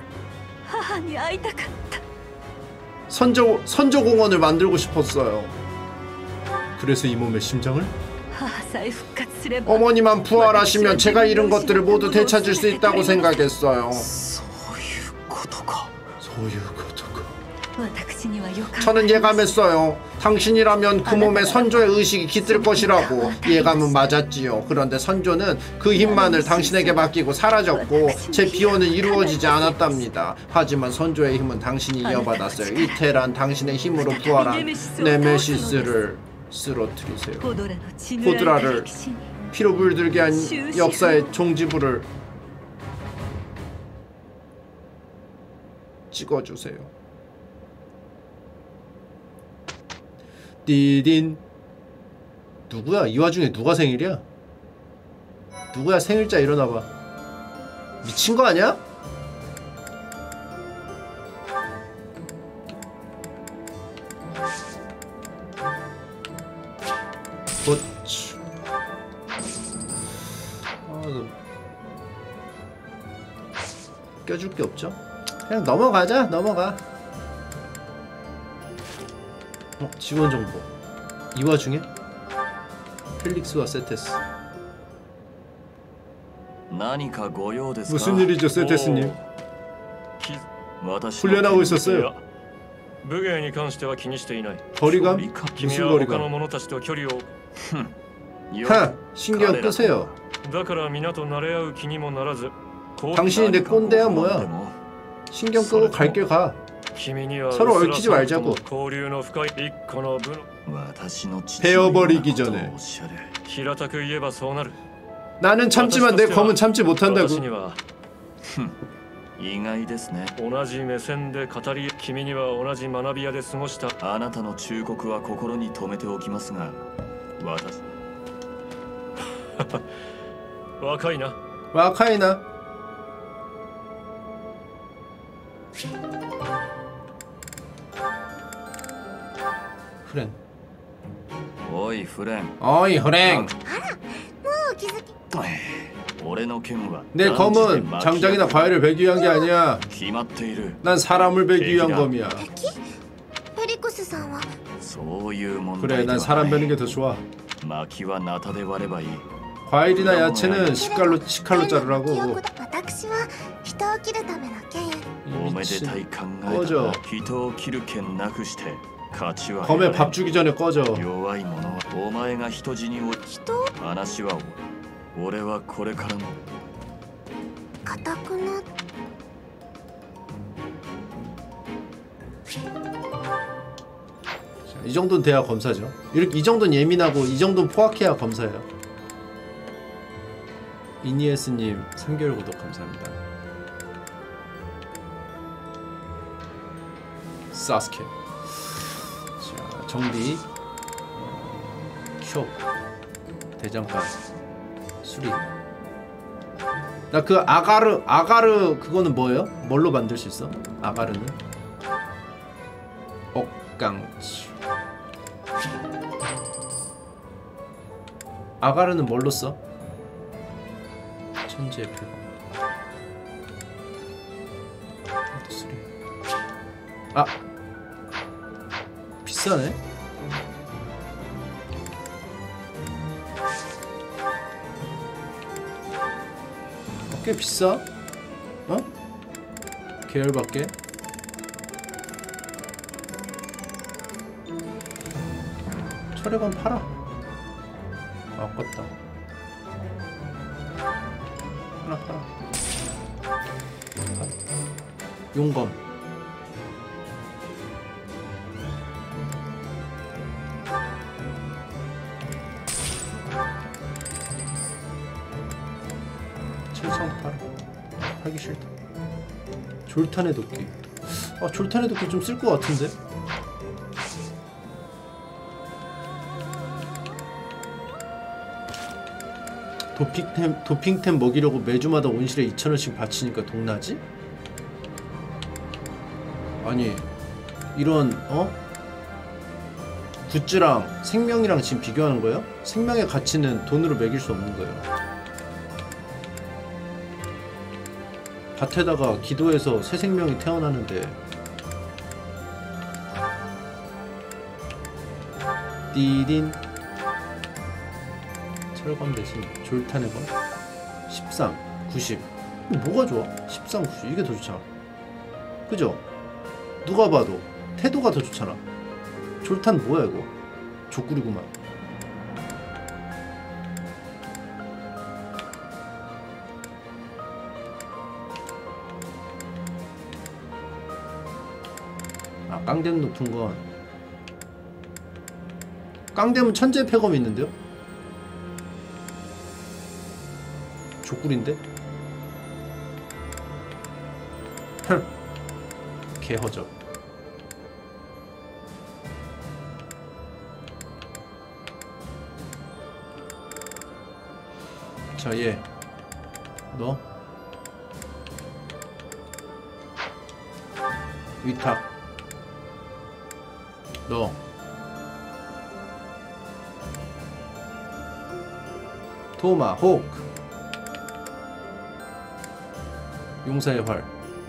선조 공원을 만들고 싶었어요. 그래서 이 몸의 심장을? 어머니만 부활하시면 제가 잃은 것들을 모두 되찾을 수 있다고 생각했어요. 저는 예감했어요. 당신이라면 그 몸에 선조의 의식이 깃들 것이라고. 예감은 맞았지요. 그런데 선조는 그 힘만을 당신에게 맡기고 사라졌고 제 비호는 이루어지지 않았답니다. 하지만 선조의 힘은 당신이 이어받았어요. 이 테란 당신의 힘으로 부활한 네메시스를 쓰러뜨리세요. 포드라를 피로 물들게 한 역사의 종지부를 찍어주세요. 띠딘. 누구야? 이 와중에 누가 생일이야? 누구야? 생일자 일어나봐. 미친 거 아니야? 어쭈. 껴줄 게 없죠? 그냥 넘어가자. 넘어가. 지원 정보. 이 와중에 펠릭스와 세테스. 무슨 일이죠, 세테스님? 훈련하고 있었어요. 거리감? 무슨 거리감? 하! 신경 끄세요. 당신이 내 꼰대야 뭐야? 신경 끄고 갈 길 가. 서로 얽히지 말자고. 베어버리기 전에. 나는 참지만 내 검은 참지 못한다고. 와카이나. 프렌. おいフレン 어이 허랭. もう気づき俺の剣は 내 검은 장작이나 과일을 베기 위한 게 아니야. 決まっている 난 사람을 베기 위한 검이야. 敵フェリクスさんはそういう問 그래 題で 난 は 사람 ない 베는 게 더 좋아. 薪はナタで割ればいい 과일이나 야채는 식칼로 자르라고. 私は人を切るための剣おめでたい考えだ 꺼져. な人を切る剣なくして勝ちは 검에 밥 주기 전에 꺼져. 弱い者はお前が人死にを人話は俺はこれからも固くな 이 정도는 돼야 검사죠. 이렇게 이 정도는 예민하고 이 정도는 포악해야 검사예요. 이니에스님 3개월 구독 감사합니다. 사스케. 자 정비. 숍. 대장간. 수리. 나 그 아가르 그거는 뭐예요? 뭘로 만들 수 있어? 아가르는? 억강치. 아가르는 뭘로 써? 천지의 필കം. 아 비싸네. 꽤 비싸? 어? 계열밖에? 철회건 팔아. 아깝다. 하나 팔아. 용검. 칠성 팔아. 하기 싫다. 졸탄의 도끼. 아 졸탄의 도끼 좀 쓸 것 같은데? 도핑템 먹이려고 매주마다 온실에 2,000원씩 바치니까 동나지? 아니 이런 굿즈랑 생명이랑 지금 비교하는 거예요? 생명의 가치는 돈으로 매길 수 없는 거예요. 밭에다가 기도해서 새 생명이 태어나는데 띠딘 철검 대신 졸탄의 검 13, 90 뭐가 좋아? 13, 90 이게 더 좋잖아. 그죠? 누가 봐도 태도가 더 좋잖아. 졸탄 뭐야 이거? 족구리구만. 아 깡댐 높은 건 깡댐은 천재 폐검이 있는데요? 족구리인데? 흠 개허접. 자 얘 너 위탁 너 토마호크 용사의 활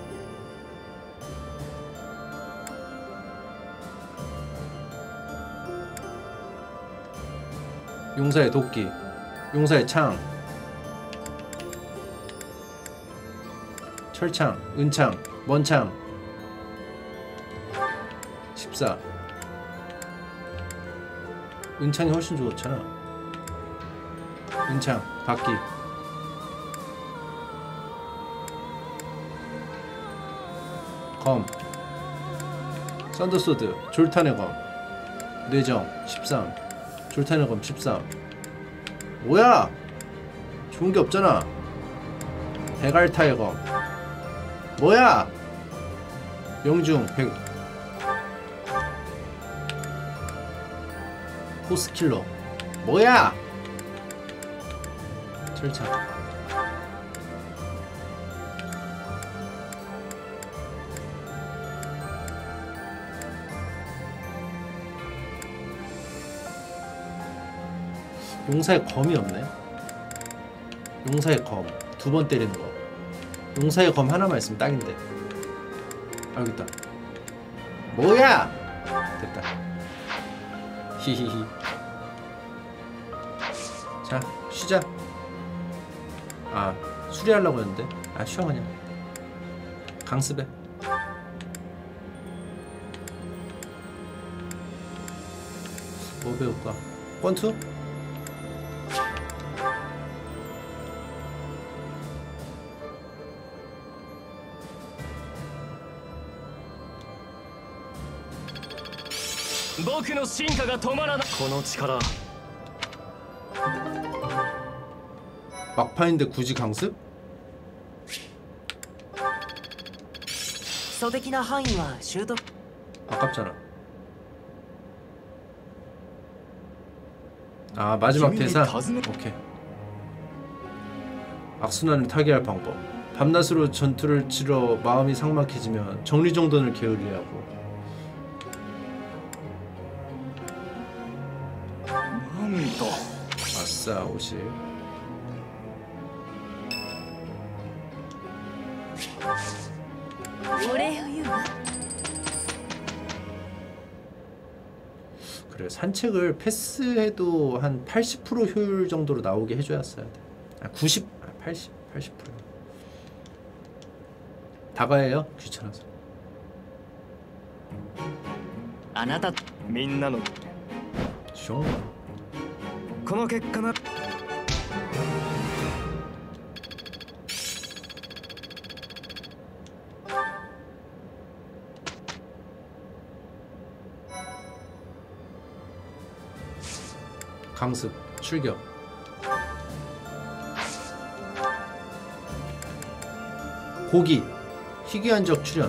용사의 도끼 용사의 창 철창 은창 먼창 14 은창이 훨씬 좋잖아. 은창 바퀴 검 썬더소드 졸탄의 검 뇌정 13 졸탄의 검 13 뭐야 좋은게 없잖아. 대갈타의 검 뭐야 명중 100 포스킬러 뭐야 철창 용사의 검이 없네. 용사의 검 2번 때리는 거. 용사의 검 하나만 있으면 딱인데. 아 여기 있다. 뭐야? 됐다. 히히히. 자 쉬자. 아 수리하려고 했는데. 아 쉬어 그냥. 강습해. 뭐 배울까? 권투? 막판인데 굳이 강습? 아깝잖아. 아 마지막 대사? 오케이. 악순환을 타개할 방법. 밤낮으로 전투를 치러 마음이 삭막해지면 정리정돈을 게을리하고. 아싸 50. 그래 산책을 패스해도 한 80% 효율 정도로 나오게 해줘야어야 돼. 아 90, 80, 80%. 다가해요? 귀찮아서. あなたみんなの 숑. この結果な 강습, 출격. 고기, 희귀한 적 출연.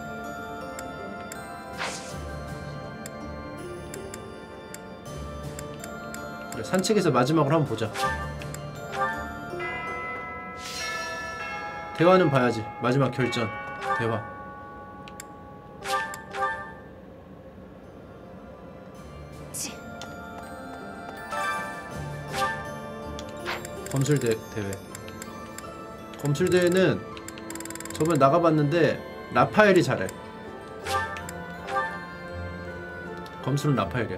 그래, 산책에서 마지막으로 한번 보자. 대화는 봐야지. 마지막 결전. 대화. 검술대 대회. 검술대회는 저번에 나가봤는데 라파엘이 잘해. 검술은 라파엘이야.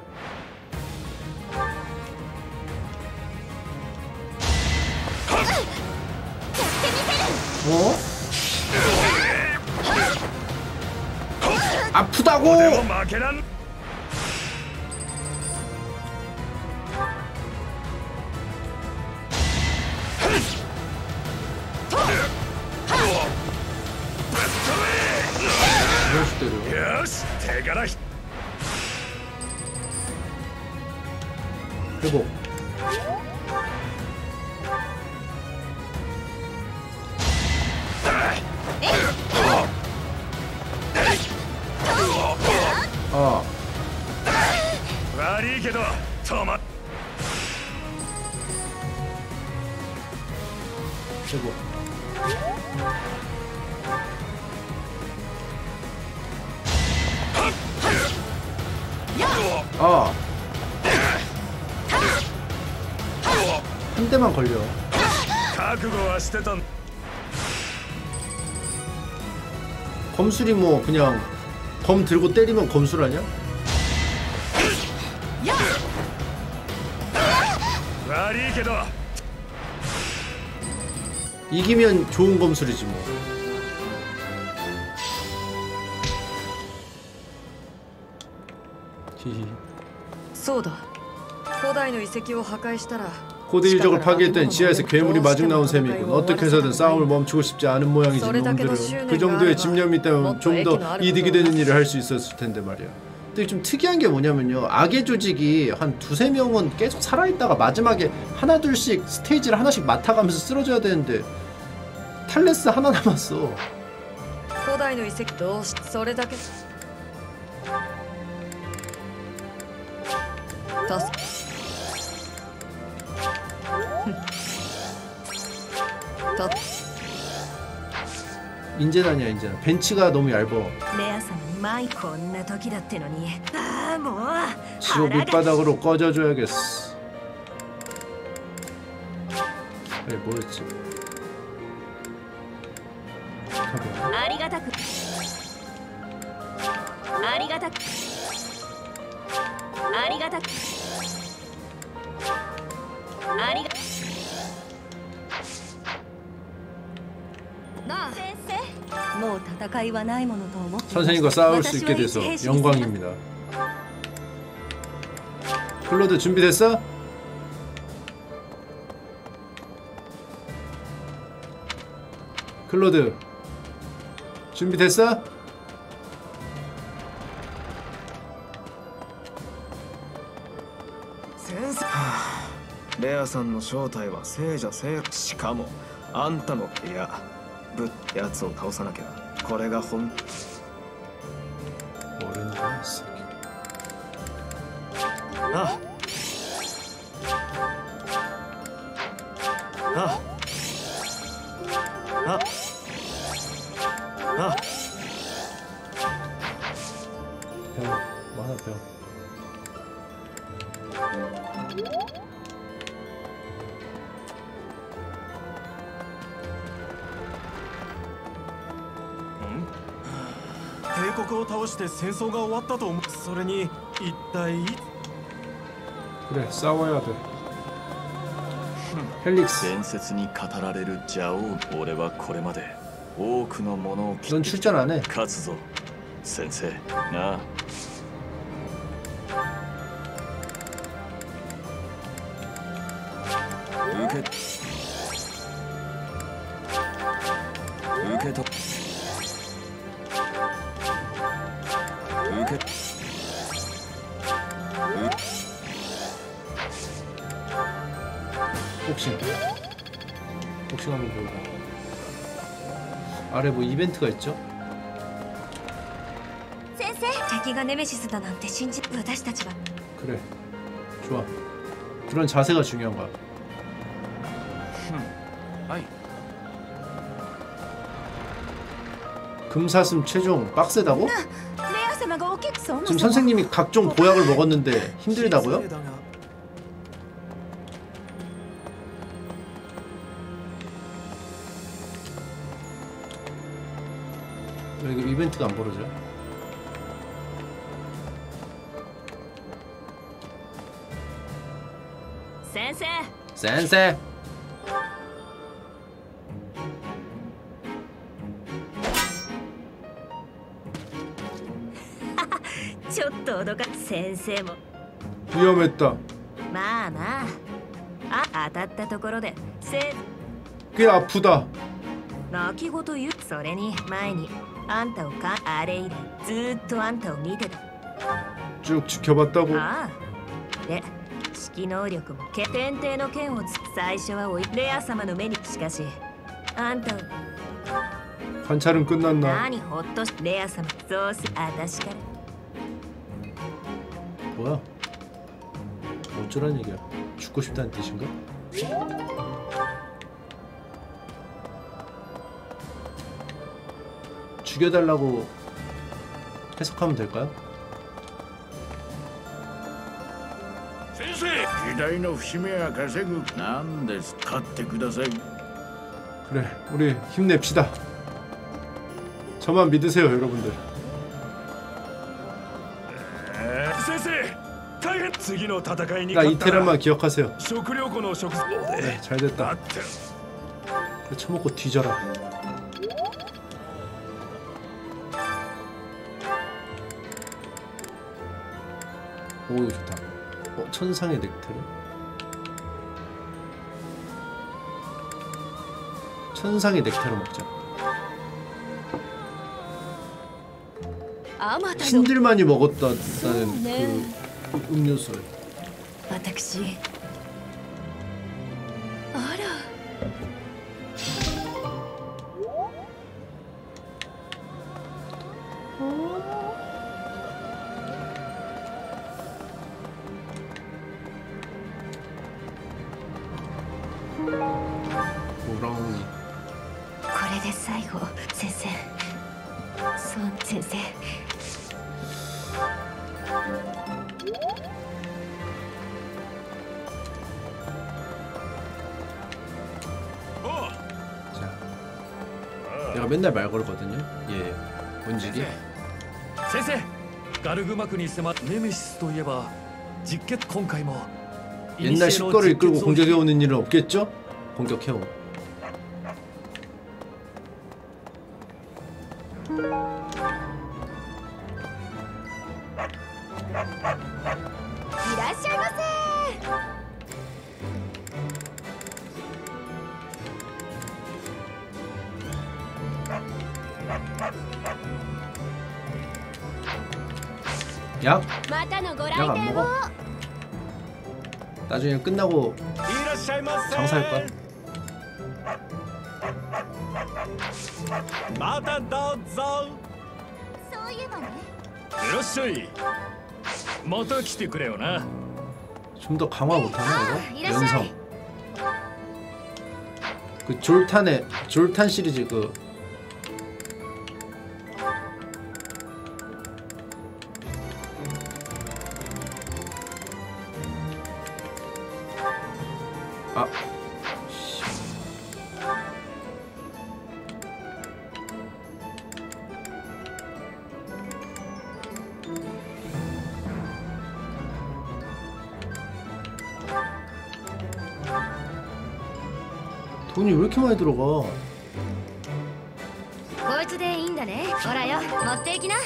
어? 아프다고! 회복. 회복. 한 대만 걸려. 검술이 뭐 그냥 검 들고 때리면 검술 아니야? 이기면 좋은 검술이지 뭐. 히히. 고대 유적을 파괴했던 지하에서 괴물이 마중 나온 셈이군. 어떻게 해서든 싸움을 멈추고 싶지 않은 모양이지. 놈들은 그 정도의 집념이 있다면 좀 더 이득이 되는 일을 할 수 있었을 텐데 말이야. 근데 좀 특이한 게 뭐냐면요, 악의 조직이 한 2~3명은 계속 살아있다가 마지막에 하나둘씩 스테이지를 하나씩 맡아가면서 쓰러져야 되는데 탈레스 하나 남았어. 인재단이야 인재단. 벤치가 너무 얇어. 지옥 밑바닥으로 꺼져줘야겠어. 네, 뭐였지? ありがたくありがたくありがたくありがなあ先生もう戦いはないものと思って 선생님과 싸울 수 있게 돼서 영광입니다. 클로드 준비됐어? 클로드 준비됐어? 센스. レアさんの正体は聖者聖しかもあんたもいやぶってやつを倒さなきゃこれが本 어른들 ああああ 배워 많아 배워. 응? 帝国を倒して戦争が終わったと思う。それに一体 그래 싸워야 돼. 헬릭스 伝説に語られる邪王。俺はこれまで多くのものを 넌 출전 안 해. 勝つぞ先生なあ。受けと受け 복싱 복싱 한번 보여봐. 아래 뭐 이벤트가 있죠? 先生敵がネメシスだなんて信じ私たちは 그래 좋아. 그런 자세가 중요한 거야. はい 금사슴 최종 빡세다고? レア様がお客さん 지금 선생님이 각종 보약을 먹었는데 힘들다고요? だが 왜 이거 이벤트가 안 벌어져? 센세 센세 ちょっと脅か先生も 위험했다. まあまああ当たったところで 꽤 아프다. 泣き言言うそれに前にあんたをかあれ以来ずーっとあんたを見てた 쭉 지켜봤다고. ああで指揮能力も天帝の剣を最初は追いレア様の目にしかしあんたを 관찰은 끝났나? 何ほっとしレア様そうすあたしから 뭐야? 어쩌란 얘기야? 죽고 싶다는 뜻인가? 죽여달라고 해석하면 될까요? 先生時代の節目は稼ぐなんです勝ってください 그래 우리 힘냅시다. 저만 믿으세요 여러분들. 先生大変次の戦いに 나 勝ったら 이태란만 기억하세요. 食料庫の食材 네, 잘됐다. だって 처먹고 뒤져라. 오 이거 좋다. 천상의 넥타이. 천상의 넥타이로 먹자. あまたの 신들만이 먹었다는 네. 그 음료수. 私あら 우렁이. これで最後先生そう先生 어 얘가 맨날 말 걸거든요. 예, 문지기. 先生ガルグマクに迫るネメシスといえば実決今回も 옛날 식거를 이끌고 공격해오는 일은 없겠죠? 공격해오. 약? 약 안 먹어? 나중에 끝나고 장사할걸? 좀 더 강화 못하나 이거? 연성 그 졸탄 시리즈 그 아. 돈이 왜 이렇게 많이 들어가? こいつでいいんだね。ほらよ、持っていきな。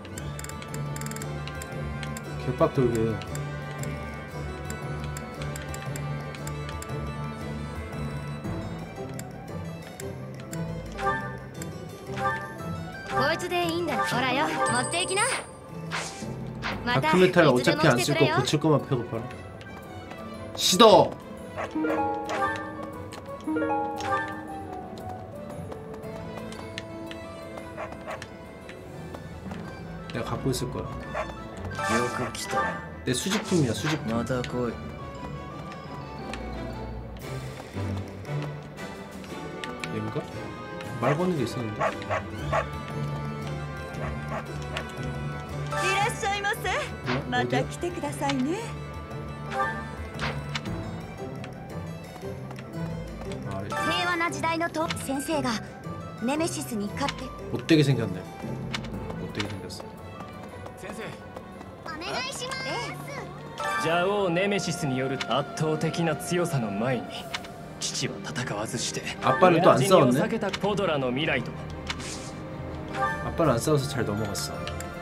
개빡 돌게. こいつでいいんだ。ほらよ、持っていきな。 다크메탈 어차피 안 쓸 거 고칠 거만 패고 팔아. 시더. 내가 갖고 있을 거야. 내 수집품이야, 수집품. 얘인가? 말 거는 게 있었는데. いらっしゃいませ。また来てくださいね。 平和な時代のと先生がネメシスに勝って 못되게 생겼네. 못되게 생겼어. 先生お願いします。 邪王ネメシスによる圧倒的な強さの前に父は戦わずして 아빠는 또 안 싸웠네. 避けたポドラの未来と 아빠는 안 싸워서 잘 넘어갔어.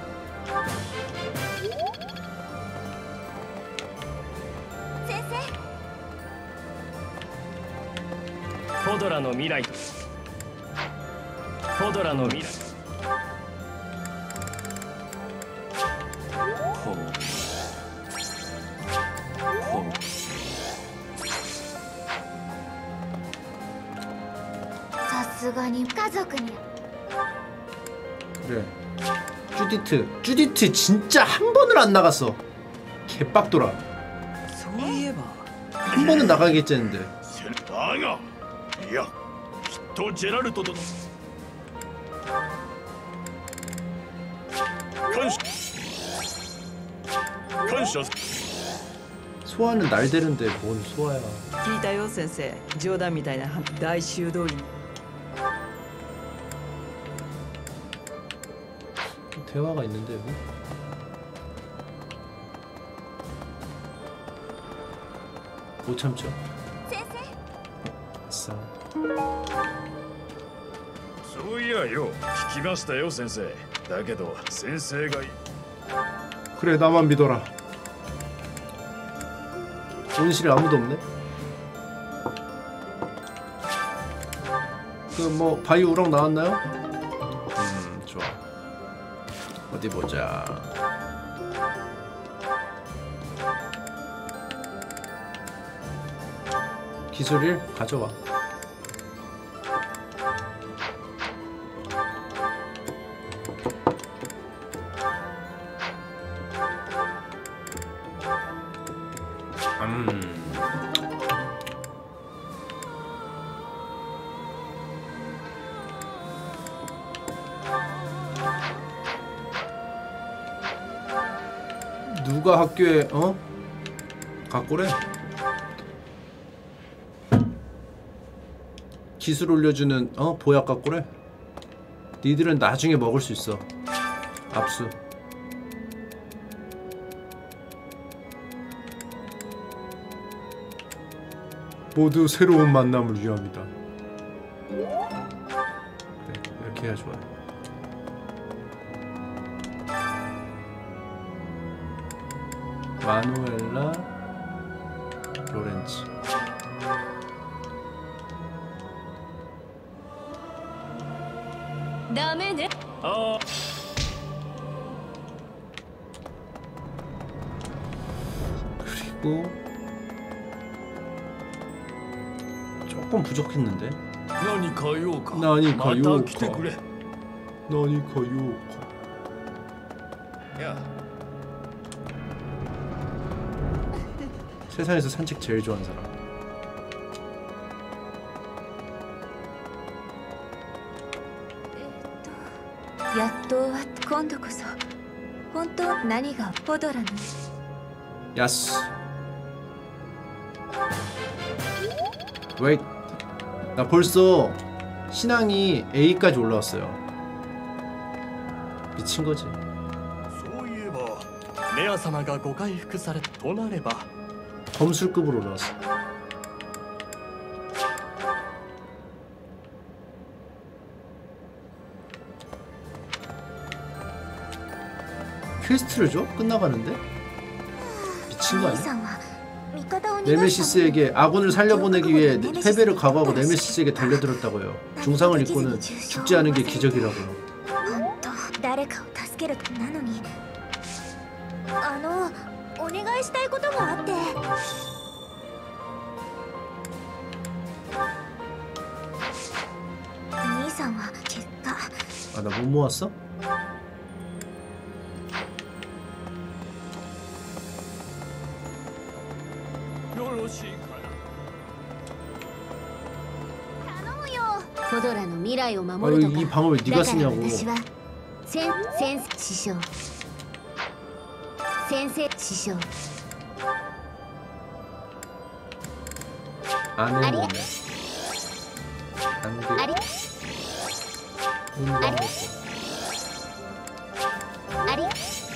先生ポドラの未来とポドラの未来ほうほうさすがに家族に 그래. 주디트 진짜 한 번을 안 나갔어. 개빡돌아. 한 번은 나가겠지 했는데. だがいやきっとジェラルト殿感謝 소아는 날 되는데 뭔 소아야. 聞いたよ先生冗談みたいな大衆通り 대화가 있는데 여기? 못 참죠. 先生 아싸. そういやよ聞きましたよ先生だけど先生が 그래 나만 믿어라. 온실에 아무도 없네. 그 뭐 바이오 우럭 나왔나요? 좋아. 어디 보자. 기술 1 가져와. 누가 학교에 갖고래? 기술 올려주는 보약 갖고래? 니들은 나중에 먹을 수 있어. 압수. 모두 새로운 만남을 위함이다. 그래, 이렇게 해야 좋아. 마누엘라 로렌츠. 다음에네. 그리고 조금 부족했는데. 나니까 요카. 나니까 요카. また来てくれ。 나니까 요카. 야, 세상에서 산책 제일 좋아하는 사람. やっと終わった今度こそ本当何がポドラの 야스. 왜? 나 벌써 신앙이 A까지 올라왔어요. 미친 거지. そういえばレア様がご回復されとなれば 검술급으로 올라왔어. 퀘스트를 줘? 끝나가는데? 미친 거 아니야? 네메시스에게 아군을 살려보내기 위해 패배를 각오하고 네메시스에게 달려들었다고요. 중상을 입고는 죽지 않은 게 기적이라고요. 誰かを助けるなのにお願いしたいことがあって兄さんは結果 아, 나 못 모았어? よろしいかな。 頼むよポドラの未来を 아, 守るとか 이 방을 왜 네가 쓰냐고. 私は先生師匠先生師匠 안 해. 안 돼. あり 운동 먹고. あり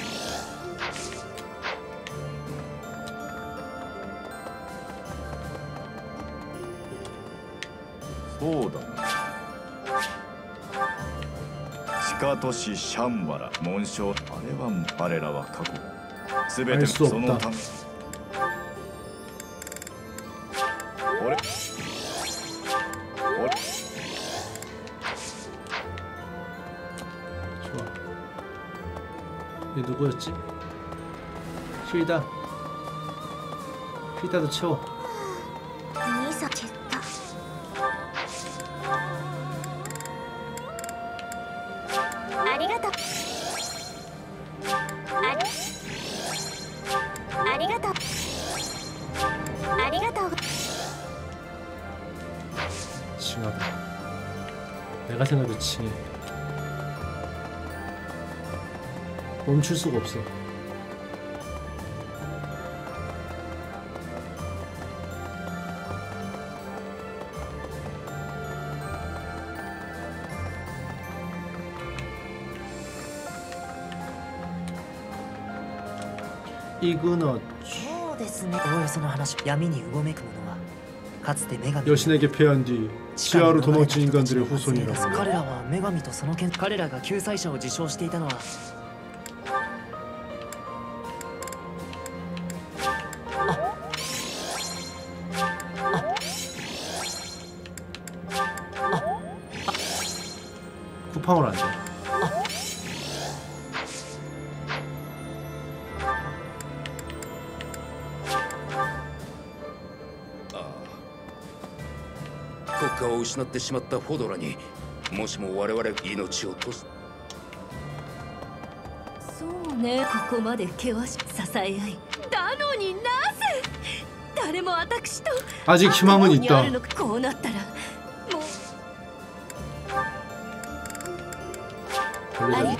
そうだな。地下都市シャンワラ紋章、あれは我らは過去すべてそのため。俺 좋아. 얘 누구였지? 힐다. 힐다도 채워. 兄さん結果ありがとうありがとうありがとう 징하다. 내가 생각해도 징해. 멈출 수가 없어. 이그너츠. そうですね。おおよその話、闇にうごめく者はかつて女神 여신에게 패한 뒤 지하로 도망친 인간들의 후손이라고. 彼らは女神とその剣彼らが救済者を自称していたのは 쿠팡을 안 돼. 아, 国家を失ってしまったフォドラにもしも我々命を落とすそうねここまで険しく支え合いなのになぜ誰も私と 아직 희망은 にあ 있다. るのかこうなったらもうありがとう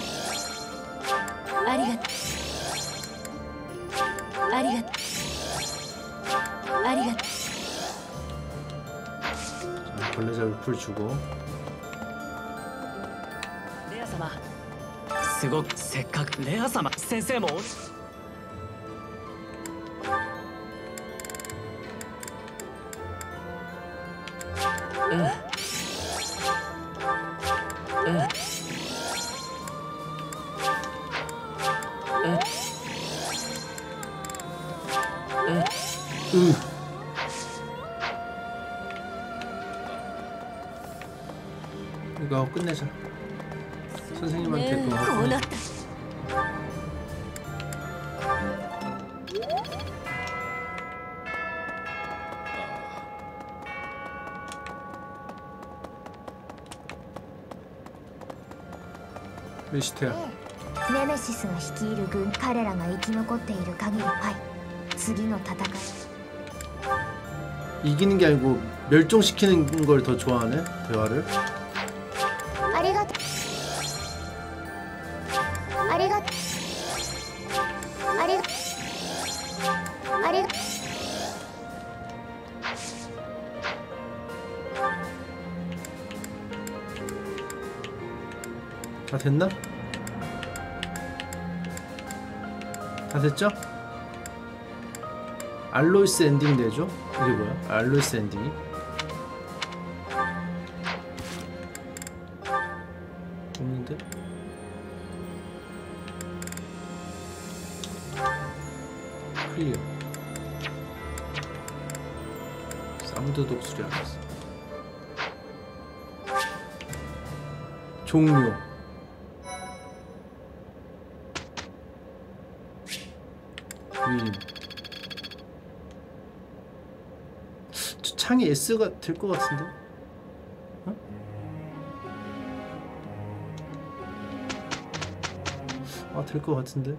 ありがとうありがとうありがとう 벌레 잡을 풀 주고 すごくせっかくレア様先生も 이거 끝내자. 선생님한테 그거 하고. こうなった 메시테야. ネメシスが率いる軍、彼らが生き残っている限り、はい、次の戦い 이기는 게 아니고 멸종시키는 걸 더 좋아하네. 대화를. ありがとうありがとうありがとうありがとう 다 됐나? 다 됐죠? 알로이스 엔딩 내줘? 이게 뭐야? 알로이스 엔딩이? 없는데? 클리어. 사운드 독수리 안 했어. 종료. 위임. 저 창이 S가 될 것 같은데? 어? 아, 될 것 같은데?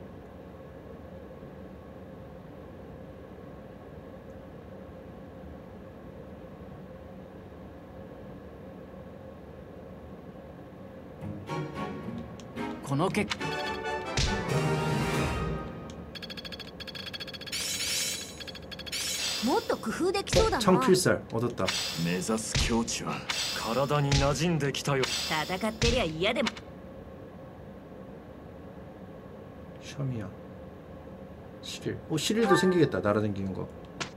청필살 얻었다. 目指す境地は体に馴染んできたよ。 戦ってりゃ嫌でも 셔미야. 시릴. 시릴도 생기겠다. 날아다니는 거.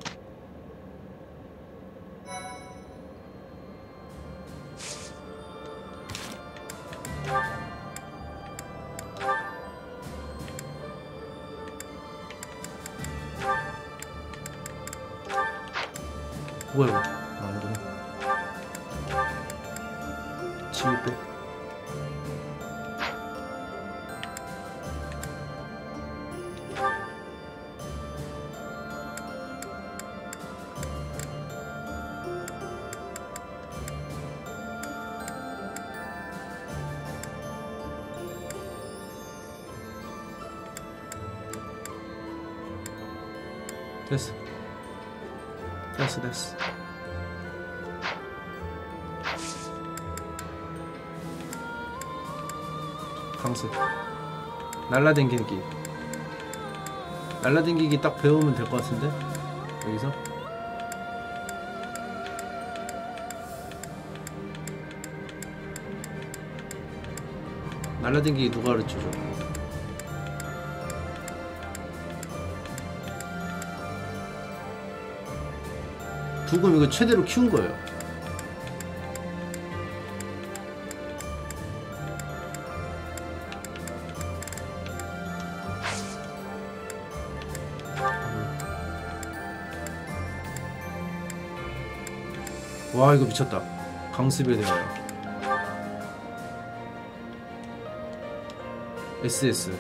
뭐야 이거? 아니구나. 지우개. 됐어. 됐어. 강습. 날라댕기기. 날라댕기기 딱 배우면 될 것 같은데? 여기서? 날라댕기기 누가 가르쳐줘? 부금 이거 최대로 키운 거예요. 와 이거 미쳤다. 강습에 대하여 SS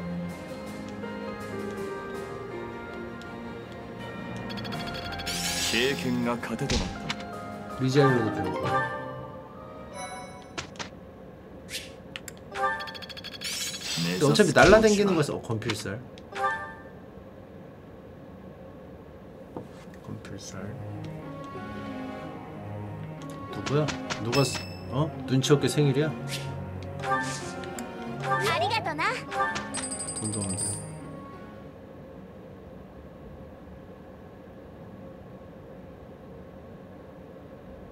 리자일로도 배우고. 근데 어차피 날라다니는 거에서 건필살. 건필살. 누구야? 누가 눈치 없게 생일이야? 돈도 안 돼.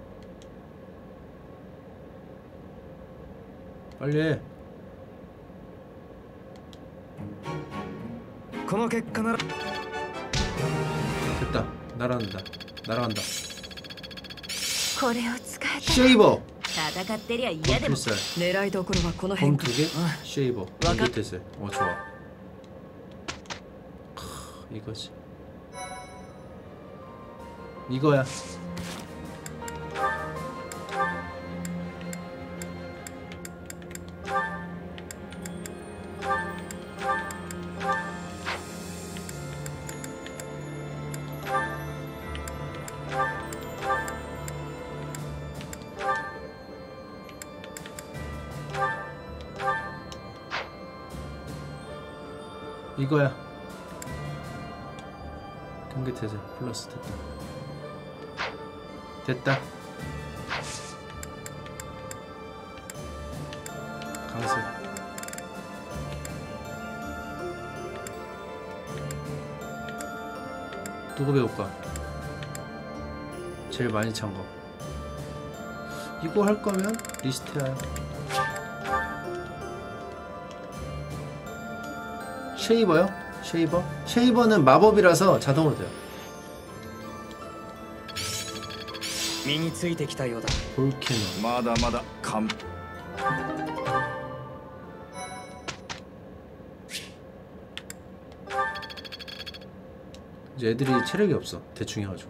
빨리 해. この結果なら 됐다. 날아간다. 날아간다. これを使えた 쉐이버. 戦ってりゃ嫌でも 필살. 狙いどころはこの 범 辺か 2개? 쉐이버. 경계태세. 좋아. 이거지. 이거야. 이거야. 경계태세 플러스 됐다. 강습. 누구 배울까? 제일 많이 찬 거. 이거 할 거면 리스트야. 쉐이버요? 쉐이버? 쉐이버는 마법이라서 자동으로 돼요. 身についてきたようだ。 볼케노. まだまだ完 이제 애들이 체력이 없어. 대충 해가지고.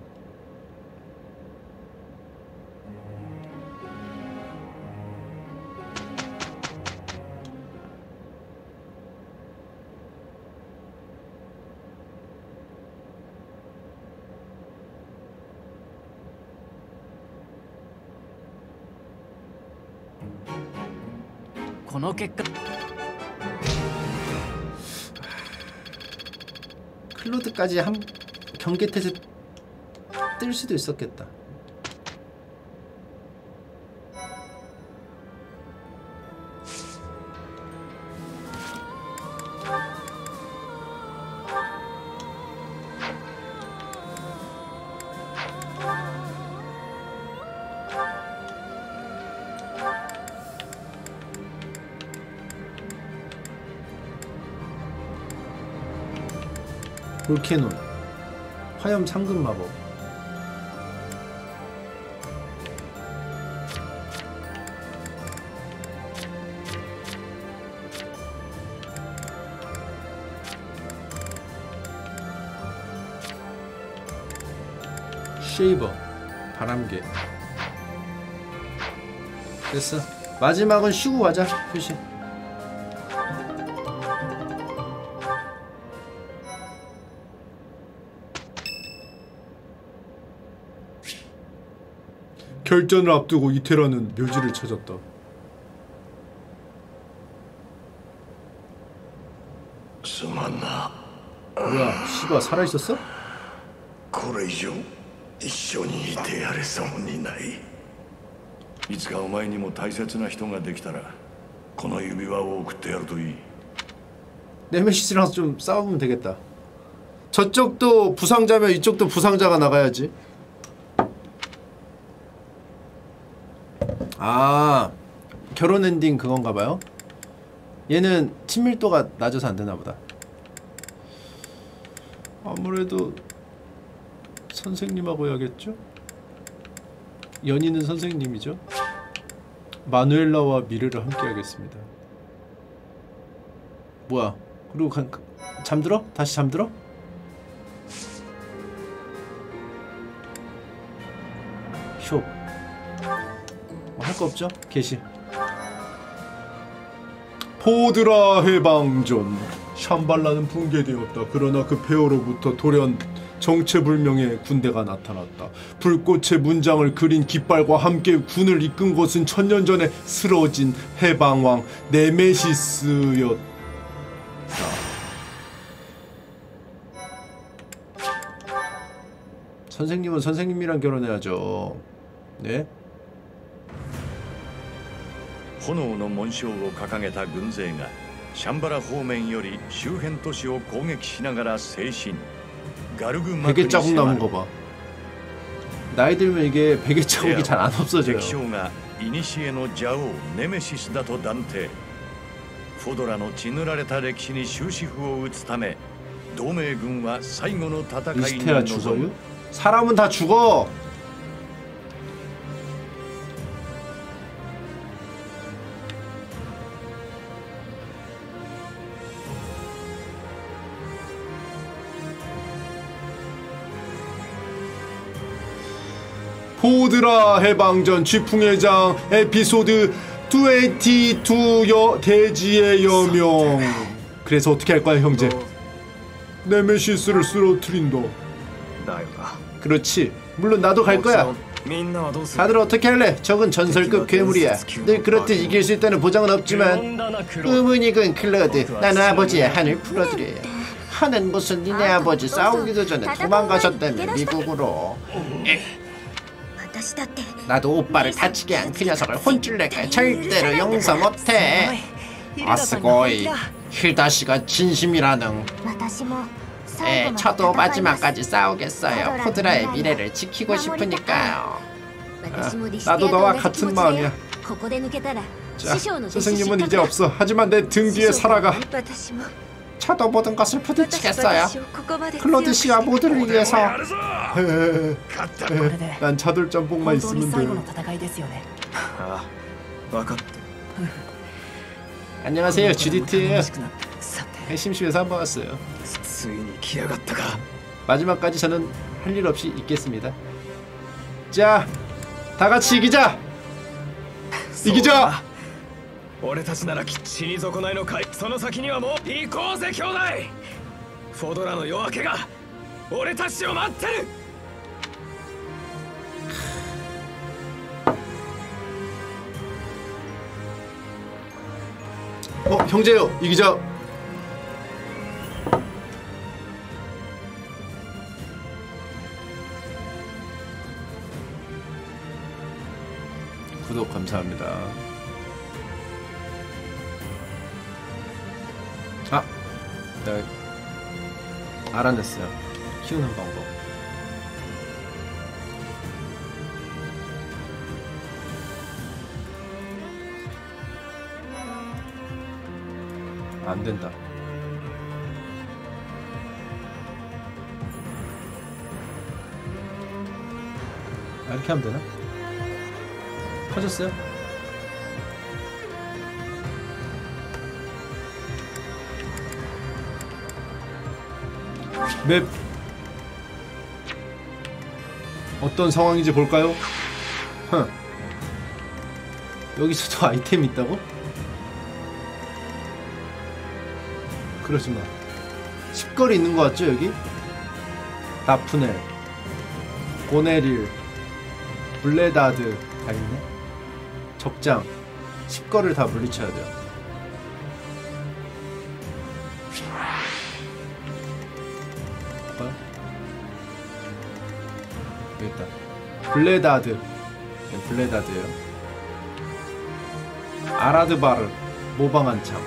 클로드까지 한 경계태세 뜰 수도 있었겠다. 볼케논 화염 상금 마법. 쉐이버 바람개. 됐어. 마지막은 쉬고 가자. 휴식. 결전을 앞두고 이테라는 묘지를 찾았다. 뭐야, 씨바 살아있었어? これ以上一緒にいてやれそうにない。いつかお前にも大切な人ができたらこの指輪を送ってやるといい。 네메시스랑 좀 싸우면 되겠다. 저쪽도 부상자면 이쪽도 부상자가 나가야지. 아, 결혼 엔딩 그건가봐요. 얘는 친밀도가 낮아서 안되나보다. 아무래도 선생님하고 해야겠죠? 연인은 선생님이죠. 마누엘라와 미래를 함께 하겠습니다. 뭐야, 그리고 잠들어? 다시 잠들어? 쇼. 할 거 없죠? 개시. 포드라 해방전. 샴발라는 붕괴되었다. 그러나 그 폐허로부터 돌연 정체불명의 군대가 나타났다. 불꽃의 문장을 그린 깃발과 함께 군을 이끈 것은 천년 전에 쓰러진 해방왕 네메시스였다. 선생님은 선생님이랑 결혼해야죠. 네? 炎の紋章を掲げた軍勢がシャンバラ方面より周辺都市を攻撃しながら西進。ガルグマクに 베개 자국 남은 迫 거 봐. 나이 들면 이게 베개 자국이 잘 안 없어져요. 敵将が古の邪王ネメシスだと断定。フォドラの血塗られた歴史に終止符を打つため 동맹군은 最後の戦いに 리스테아 臨む 죽어요? 사람은 다 죽어. 포드라 해방전 쥐풍회장 에피소드 22 대지의 여명. 그래서 어떻게 할 거야 형제? 네메시스를 쓰러뜨린다. 그렇지. 물론 나도 갈 거야. 다들 어떻게 할래? 적은 전설급 괴물이야. 늘 그렇듯 이길 수 있다는 보장은 없지만 의문이군 클로드. 나는 아버지의 한을 풀어드려야. 한은 무슨 니네 아버지 싸우기도 전에 도망가셨다며 미국으로. 나도 오빠를 다치게 한 그 녀석을 혼쭐 낼까 절대로 용서 못해. 아스고이 힐다시가 진심이라는. 저도 마지막까지 싸우겠어요. 포드라의 미래를 지키고 싶으니까요. 나도 너와 같은 마음이야. 자, 스승님은 이제 없어. 하지만 내 등 뒤에 살아가. 저도 모든 것을 부딪히겠어요. 클로드 씨와 모두를 위해서. 난 차돌짬뽕만 있으면 돼. 안녕하세요, 주디트예요. 심심해서 한번 왔어요. 마지막까지 저는 할 일 없이 있겠습니다. 자, 다 같이 이기자. 이기자. 俺たちなら死に損ないのかい。その先にはもう行こうぜ兄弟。フォドラの夜明けが俺たちを待ってる。 형제요, 이기자. 구독 감사합니다. 아, 내가 알아냈어요. 키우는 방법. 안 된다. 이렇게 하면 되나? 커졌어요? 맵 어떤 상황인지 볼까요? 여기서도 아이템이 있다고? 그러지마. 10거리 있는 거 같죠 여기? 다프넬, 고네릴, 블레다드 다 있네. 적장 10거를 다 물리쳐야 돼요. 여기 있다. 블레다드. 네, 블레다드예요. 아라드바르, 모방한창.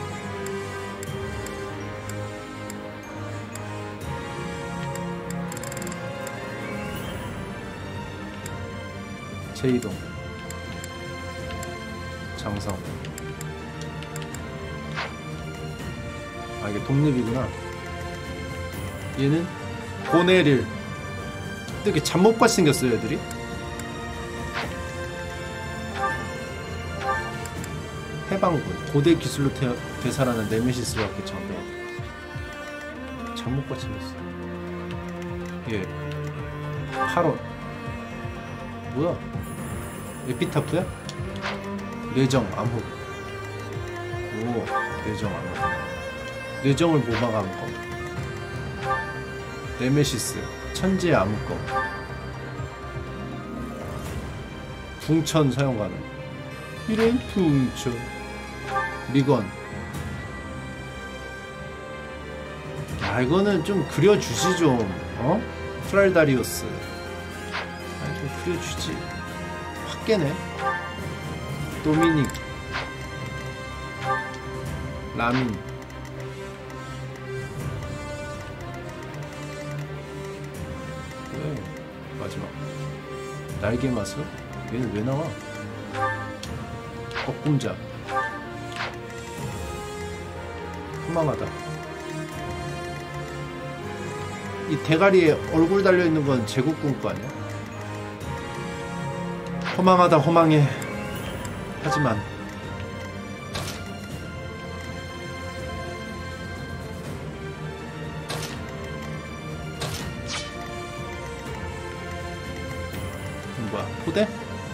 제이동, 장성. 아 이게 독립이구나. 얘는 고네릴. 이렇게 잠못같이 생겼어요 애들이. 해방군. 고대 기술로 되살아난 네메시스를 갖고 장병. 잠못같이 생겼어. 예. 카론. 뭐야? 에피타프야? 뇌정, 암흑. 오, 뇌정, 암흑. 뇌정을 모방한 거. 네메시스, 천지의 암흑검. 붕천 사용 가능. 이런 붕천. 미건. 야, 이거는 좀 그려주지 좀. 어? 프랄다리오스. 아니, 좀 그려주지. 확 깨네. 도미닉. 라민. 왜? 마지막. 날개 마술? 얘는 왜 나와? 꺾음자. 희망하다. 이 대가리에 얼굴 달려있는 건 제국군 거 아니야? 허망하다 허망해. 하지만 뭐야 포대?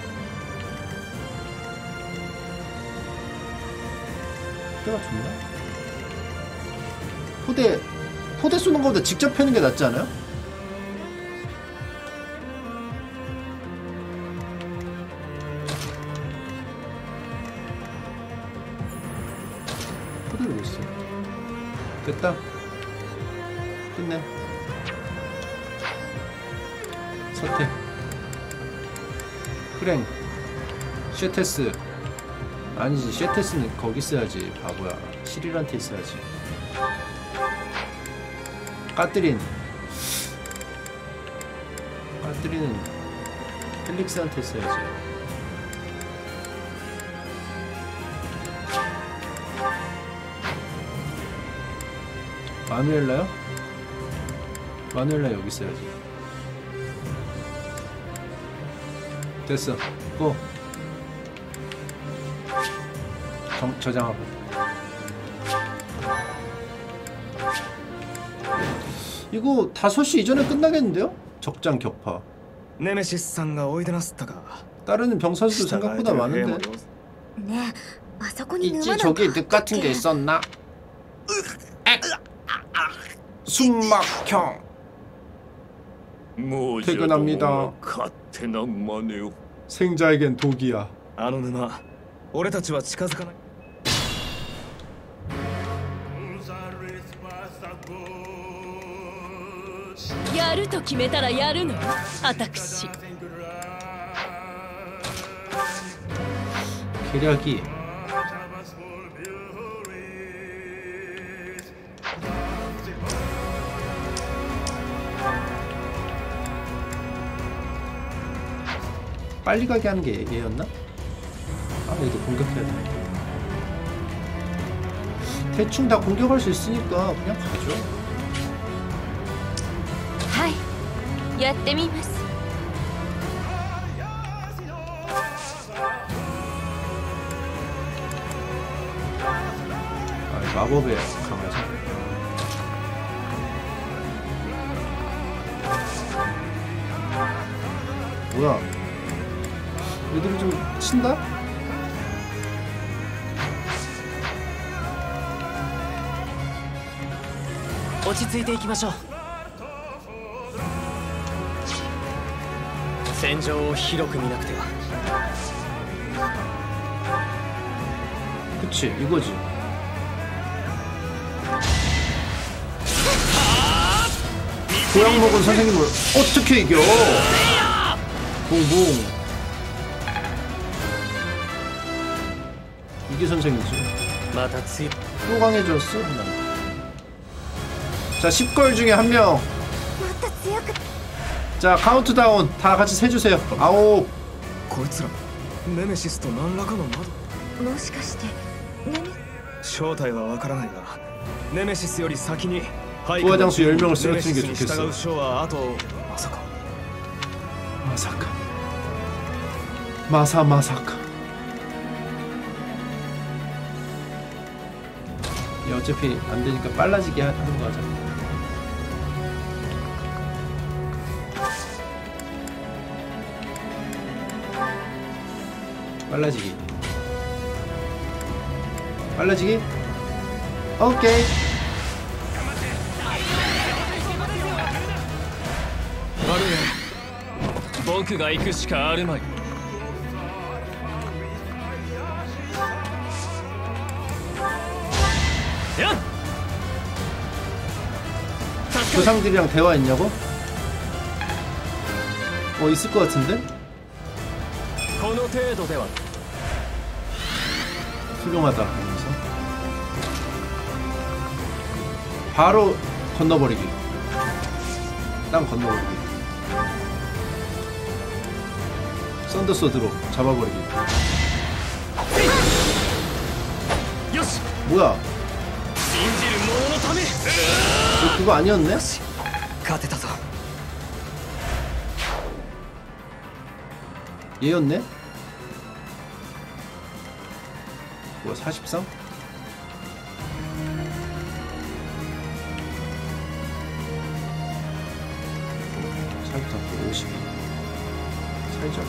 포대가 좋나? 포대 쏘는 것보다 직접 펴는 게 낫지 않아요? 포대를 왜 써? 됐다. 끝내. 서태 프랭 쉐테스 아니지 쉐테스는 거기 써야지 바보야. 시릴한테 있어야지. 까뜨린은 펠릭스한테 써야지. 마누엘라요? 마누엘라 여기 써야지. 됐어. 고. 저장하고. 이거 5시 이전에 끝나겠는데요? 적장 격파. 따르는 병사수도 생각보다 많은데. 있지 저기 늪 같은 게 있었나? 숨막혀. 퇴근합니다. 생자에겐 독이야. やると決めたらやるの。私。 계략이 빨리 가게 하는 게 얘였나? 아 얘도 공격해야 돼. 대충 다 공격할 수 있으니까 그냥 가죠. やってみます。 아, 마법에 강하지. 뭐야? 얘들이 좀 친다? 그치 이거지. 고약 먹은 선생님을 어떻게 이겨? 붕붕. 이게 선생이지. 또 강해졌어. 자 10걸 중에 한 명. 자 카운트다운 다 같이 세주세요. 9. こいつらネメシスと何らかの窓。 もしかして正体はわからないがネメシスより先に 부하장수 10명을 쓰러뜨리는 게 좋겠어. 마사카. 야, 어차피 안 되니까 빨라지게 하는 거 하자. 빨라지기. 오케이. 僕が行くしかあるまい。야! 조상들이랑 대화했냐고? 있을 것 같은데? 훌륭하다. 이러면서 바로 건너버리기. 땅 건너버리기. 썬더소드로 잡아버리기. 뭐야? 너 그거 아니었네? 勝てたぞ。 얘였네? 뭐야 43? 살부터 52 살죠.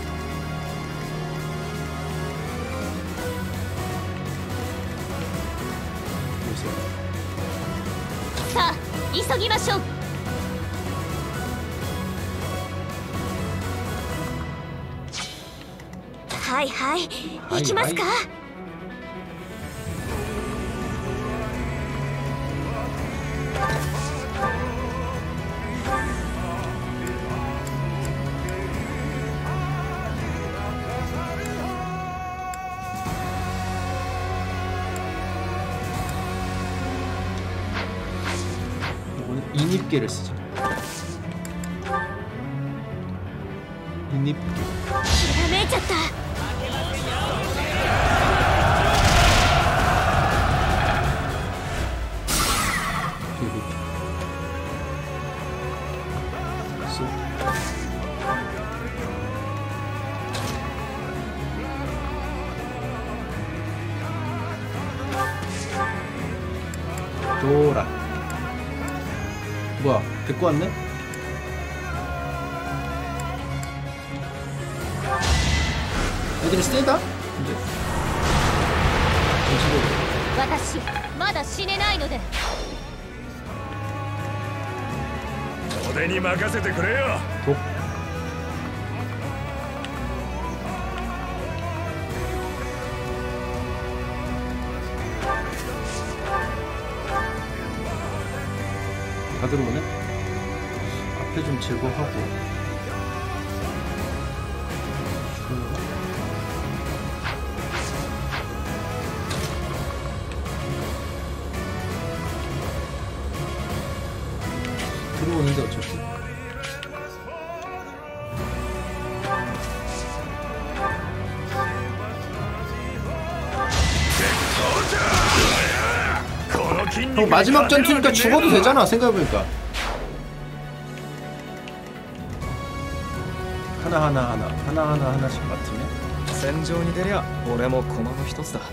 보세요. さあ急ぎましょう。 はいはい行きますか。 이거는 인입계를 쓰자. 인입계. ひらめいちゃった。 도라. 뭐야 데리고 왔네? 애들이 세다? 근데 私まだ死ねないので。 俺に任せてくれよ。 다 들어오네? 앞에 좀 제거하고 들어오는데 어차피 형 마지막 전투니까 죽어도 되잖아 생각해보니까. 하나씩 맡으면 戦場に出りゃ俺も駒の一つだ。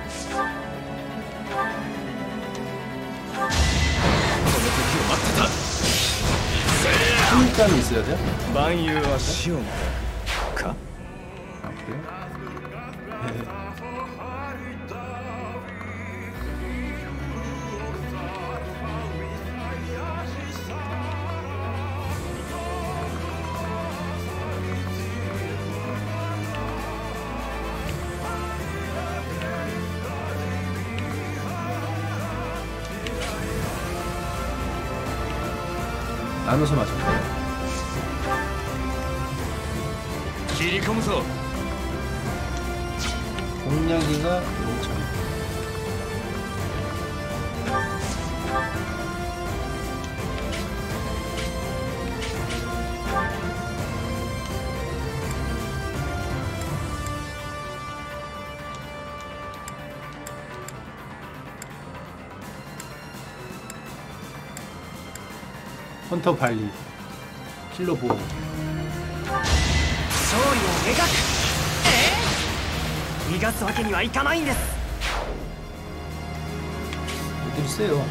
힘감이 있어야 돼? 万有は死をもらうか。 아 그래? 나눠서 맞아. 切り込むぞ。 공략이가 5천. 헌터 발리 킬러 보호. 勝利を描く。逃がすわけにはいかないんです。 애들이 세요.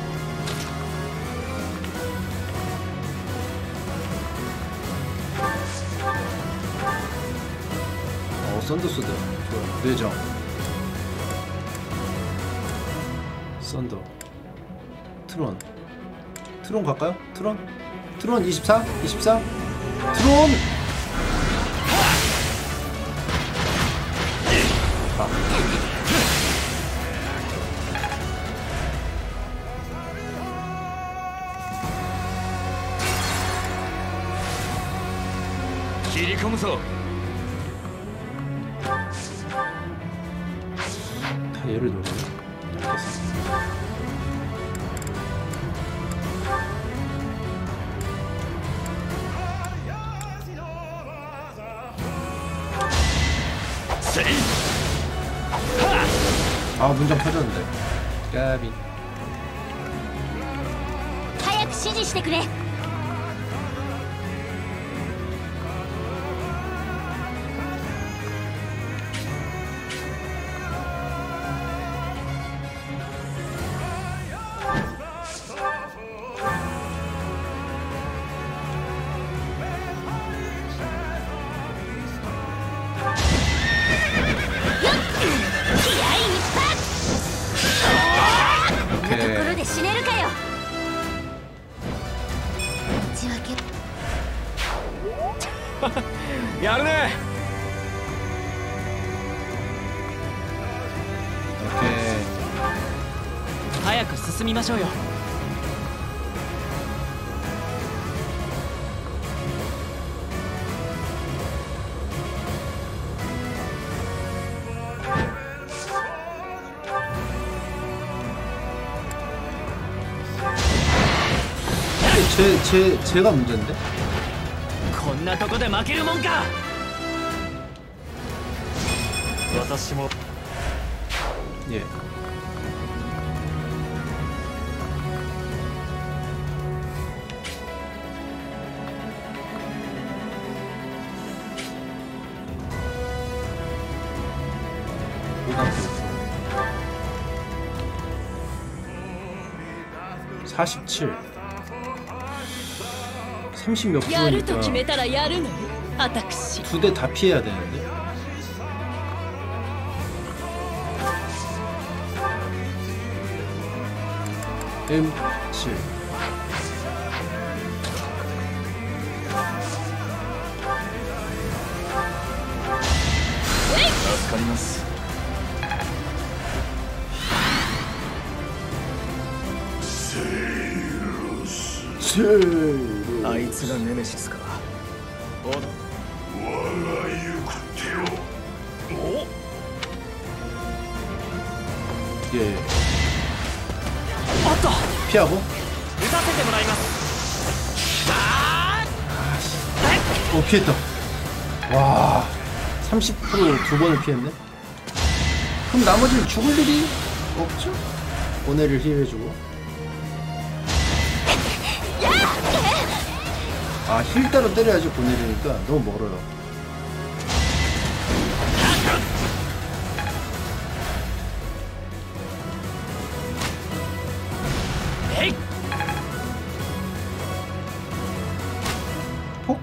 썬더소드 좋아. 뇌정 썬더 트론 갈까요? 트론 24 트론. 다 얘를 노리네. 아 문장 터졌는데. 까비. 早く指示してくれ。 やるね。 오케이. 早く進みましょうよ。 제가 문제인데? こんなとこで負けるもんか。私も。 예. 고등학교 47 30 몇 やると 분이니까 決めたらやるのよ私 두 대 다 피해야 되는데. M7 助かります。あいつがネメシスか。我が行く手を。お。 예. おっと 피하고 打たせてもらいます。 피했다. 와 30% 두 번을 피했네. 그럼 나머지는 죽을 일이 없죠? 고뇌를 힐해주고. 아 힐 따로 때려야지 고뇌리니까 너무 멀어요. 에이. 폭?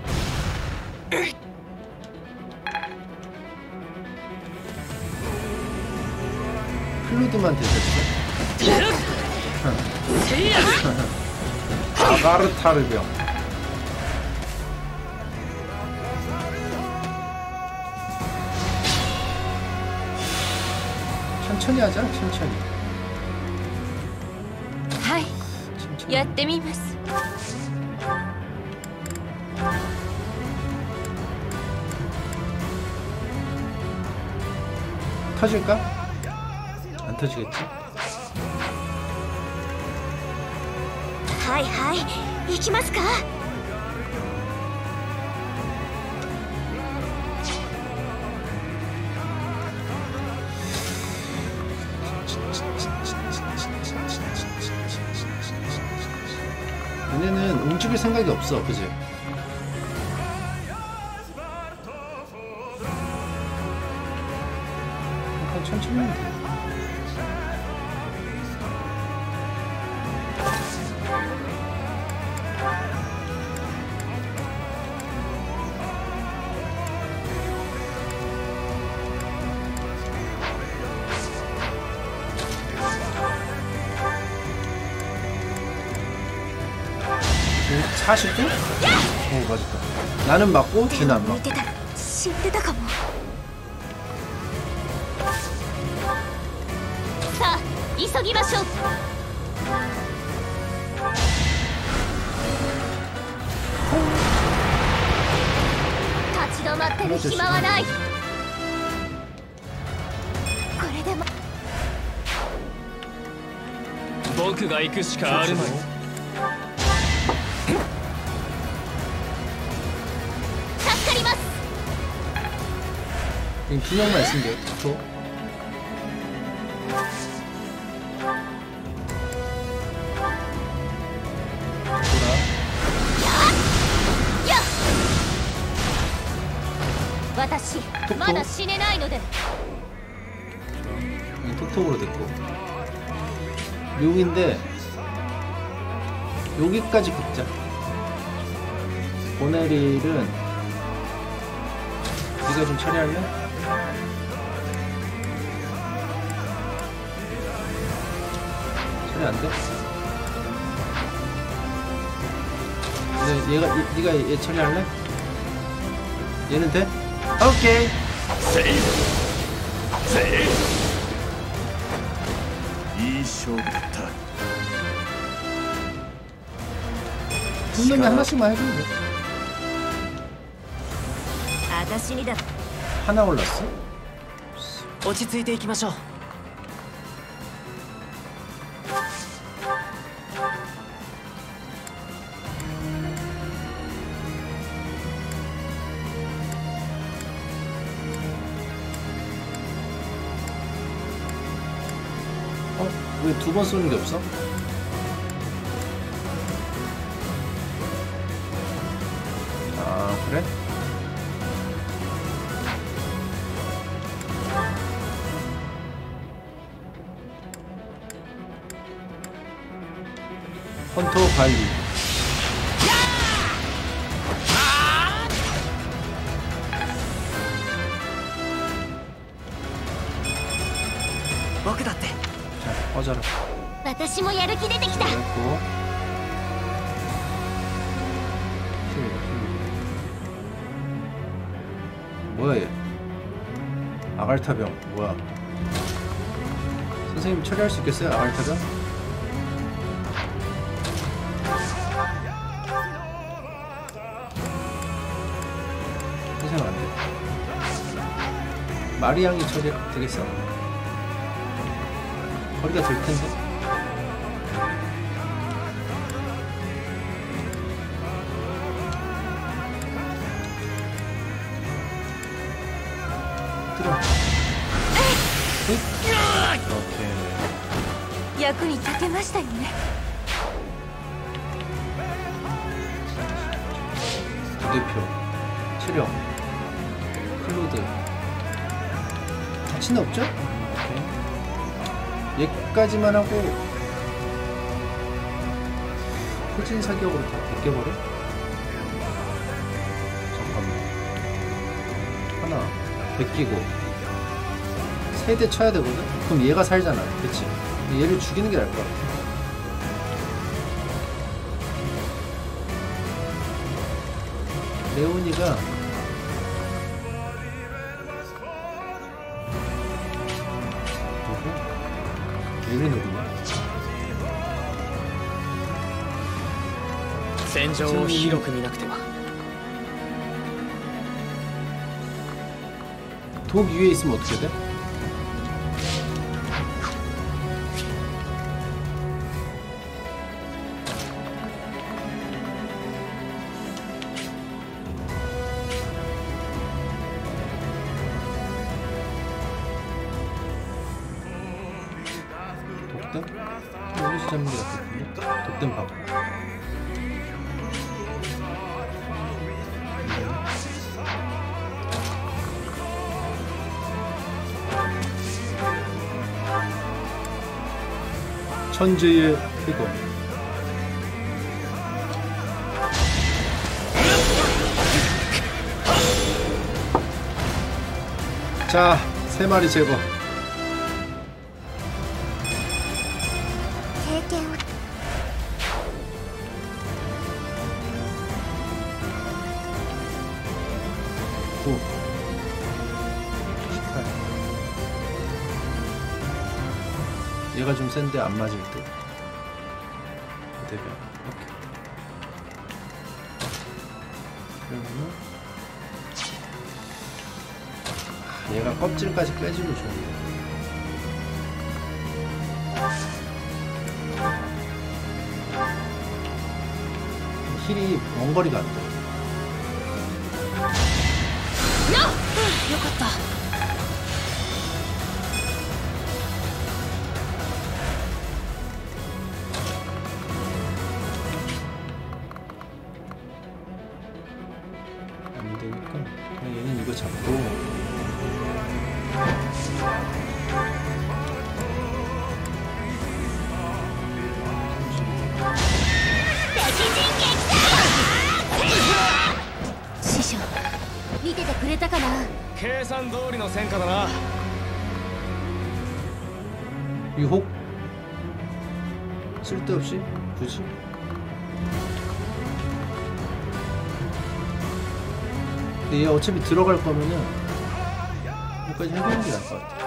클로드만 대셨어? 아가르타르병. 천천히 하자, 천천히. はいやってみます 터질까? 안 터지겠지? はいはい行きますか 얘네는 움직일 생각이 없어, 그지? 그냥 천천히 하면 돼. 오, 40분? 오 맞았다. 나는 맞고 쥐는 안 맞고. 死んでたかもさあ急ぎましょう 立ち止まってる暇はないこれでも僕が行くしかあるまい。 助かります 두 명만 있으면 돼. 또. やっ私まだ死ねないので 톡톡으로 됐고. 묘인데 여기까지 긁자. 보네릴은 네가 좀 처리할래? 처리 안 돼? 근데 네가 얘 처리할래? 얘는 돼? 오케이. 두 놈이 하나씩만 해주면 돼. 하나 올랐어? 落ち着いていきましょう。 왜 두 번 쏘는 게 없어? 아, 그래? 헌터 관리. 자, 꺼져라. 私もやる気出てきた。 됐고. 뭐야 얘? 아갈타병 뭐야? 선생님 처리할 수 있겠어요? 아갈타병? 선생님 안 돼. 마리앙이 처리 되겠어? 거리가 될 텐데. 오케이. 役に立てましたよね。 부대표, 체력, 클로드. 다치는 없죠? 오케이. 얘까지만 하고 포진 사격으로 다 벗겨버려? 잠깐만. 하나 벗기고 세 대 쳐야 되거든? 그럼 얘가 살잖아. 그치? 얘를 죽이는 게 나을 것 같아. 레오니가 누구? 얘를 누구냐? 戦場を広く見なくては。 독 위에 있으면 어떻게 돼? 독댐? 여기서 잡는 게 낫겠는데? 독댐 박. 천재의 쾌거. 자, 3마리 제거. 経験を 9 18. 얘가 좀 센데 안 맞을 듯. 대변. 오케이. 그러면 얘가 껍질까지 빼주면 좋은데. 힐이 원거리가 안 돼. よかった。 안 되니까 그냥 얘는 이거 잡고 師匠見ててくれたかな。 計算通りの戦果だな。 유혹? 쓸데없이? 굳이? 근데 얘 어차피 들어갈 거면은 여기까지 해보는 게 나을 것 같아.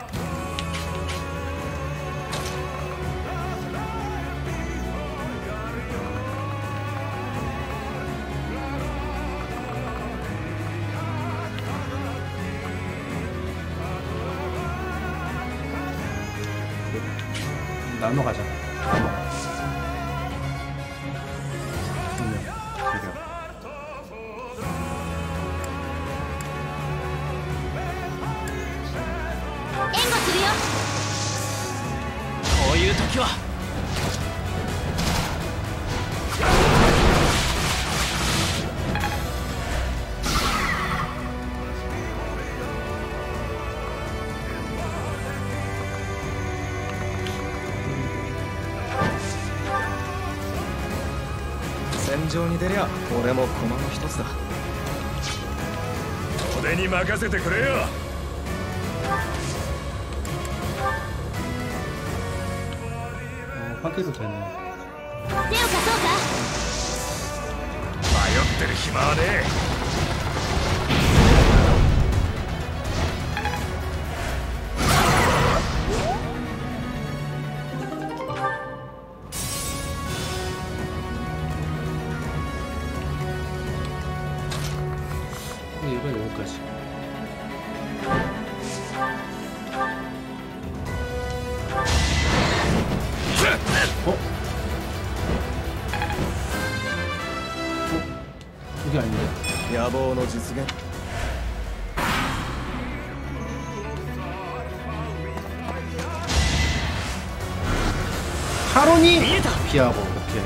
나눠 가자. 나눠. 戦場に出りゃ俺も駒の一つだ。 俺に任せてくれよ。 파괴도 되네. 迷ってる暇はねえ。 얘가 여기까지. 어? 이게 아닌데? 野望の実現。 카론이 피하고. 오케이.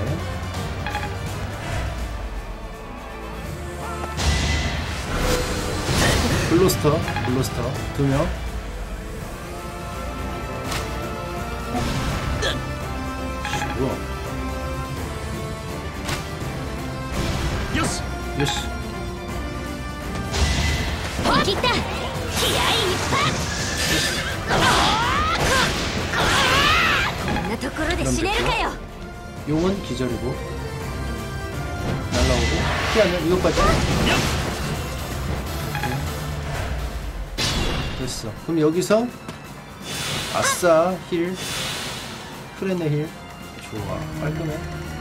블루스터 2명. 뭐야? 요시. 요시. 切った気合い一発こんなところで死ねるかよ 용은 기절이고 날라오고 피하면 이것까지. 됐어. 그럼 여기서 아싸 힐 프렌의 힐 좋아 깔끔해.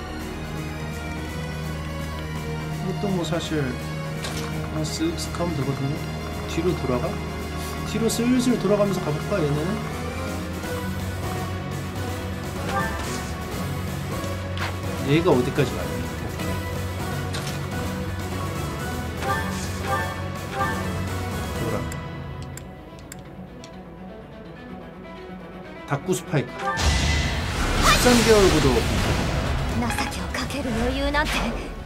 이것도 뭐 사실 그냥 쓱쓱 하면 되거든요. 뒤로 돌아가? 뒤로 슬슬 돌아가면서 가볼까 얘네는? 얘가 어디까지 가요? 돌아. 다쿠 스파이크 13개월 구독. 情けをかける余裕なんて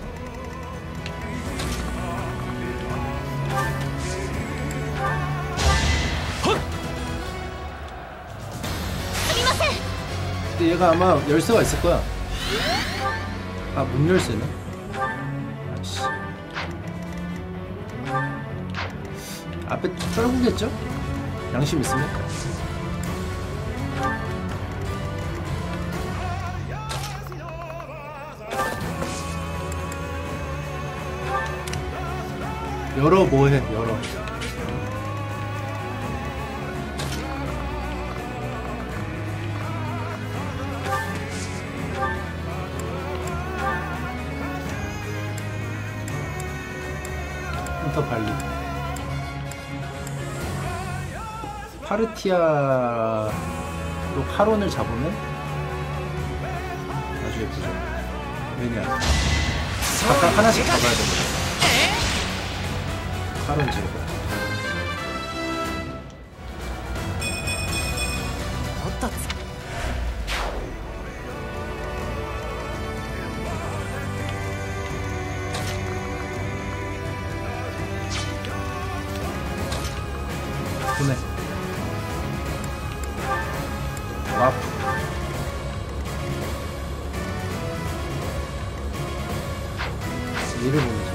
근데 얘가 아마 열쇠가 있을 거야. 아, 문 열쇠네. 아이씨. 앞에 떨구겠죠? 양심 있으면. 열어 뭐해? 열어. 헌터 발리. 파르티아로 카론을 잡으면 아주 예쁘죠. 왜냐? 각각 하나씩 잡아야 됩니다. 카론 제거. 보내. 와프. 얘를 보내자.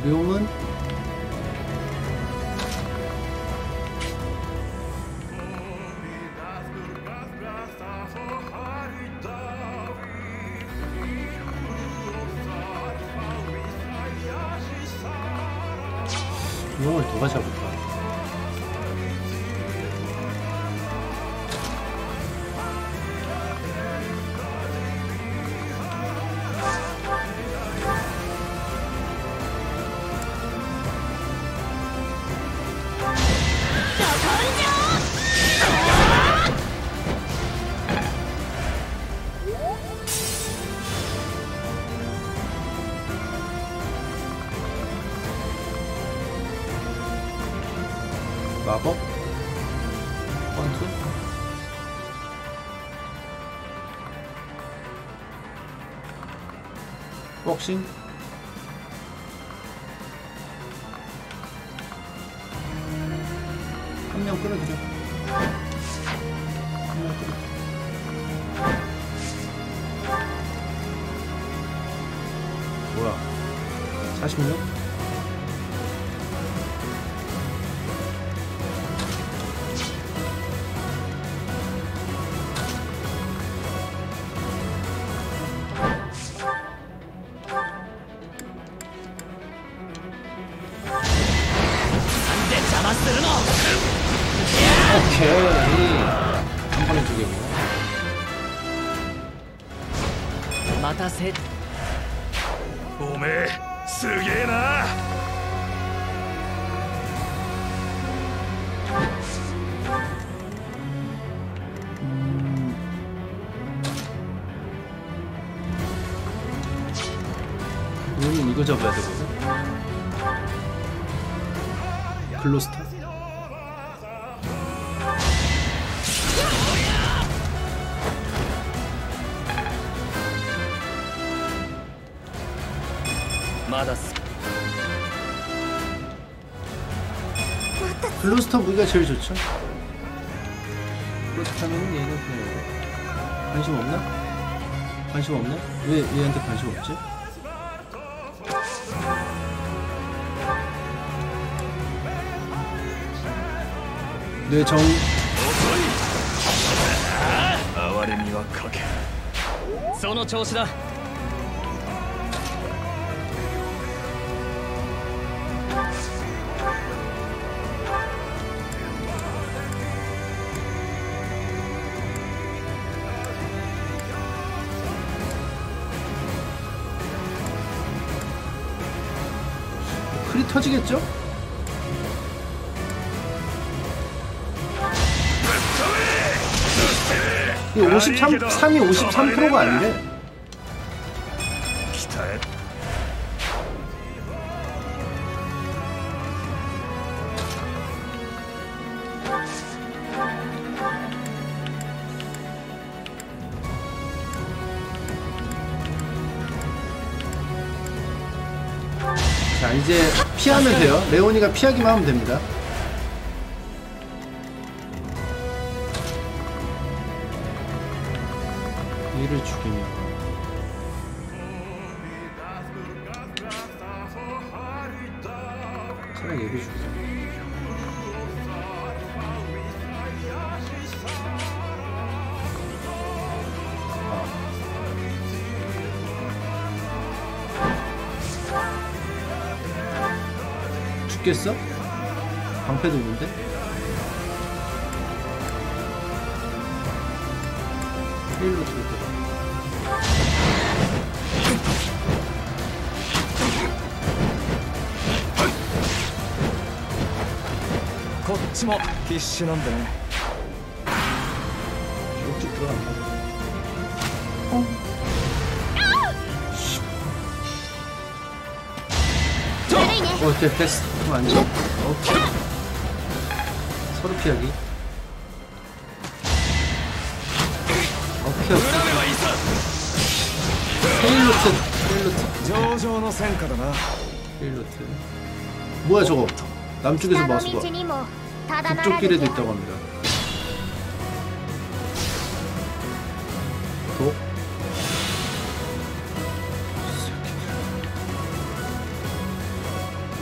룡은 룡을 누가 잡을까? 마법? 원투? 복싱? 한 명 끌어들여. 한 명 끌어들여. 뭐야? 46? 오케이. 한 번에 두 개고. 마타세. おめえすげえな。 우리는 이거 잡아야 되거든. 글로스터. 마다스. 글로스터 무기가 제일 좋죠. 그렇다면 얘는 그냥 관심 없나? 관심 없네? 왜 얘한테 관심 없지? 뇌정. 哀れみはかけ。その調子だ。 크리 터지겠죠? 이 53이 53%가 아니래. 자, 이제 피하면 돼요. 레오니가 피하기만 하면 됩니다. 얘를 죽이면 차라리 얘를 죽이자. 죽겠어? 방패도 있는데? 일로 들어가. 거치모 기시난데. 쭉쭉 들어간다. 됐어. 그럼 앉아. 오케이. 서로 피하기. 오케이. 페일로트. 뭐야 저거? 남쪽에서 마수가 북쪽 길에도 있다고 합니다. 도?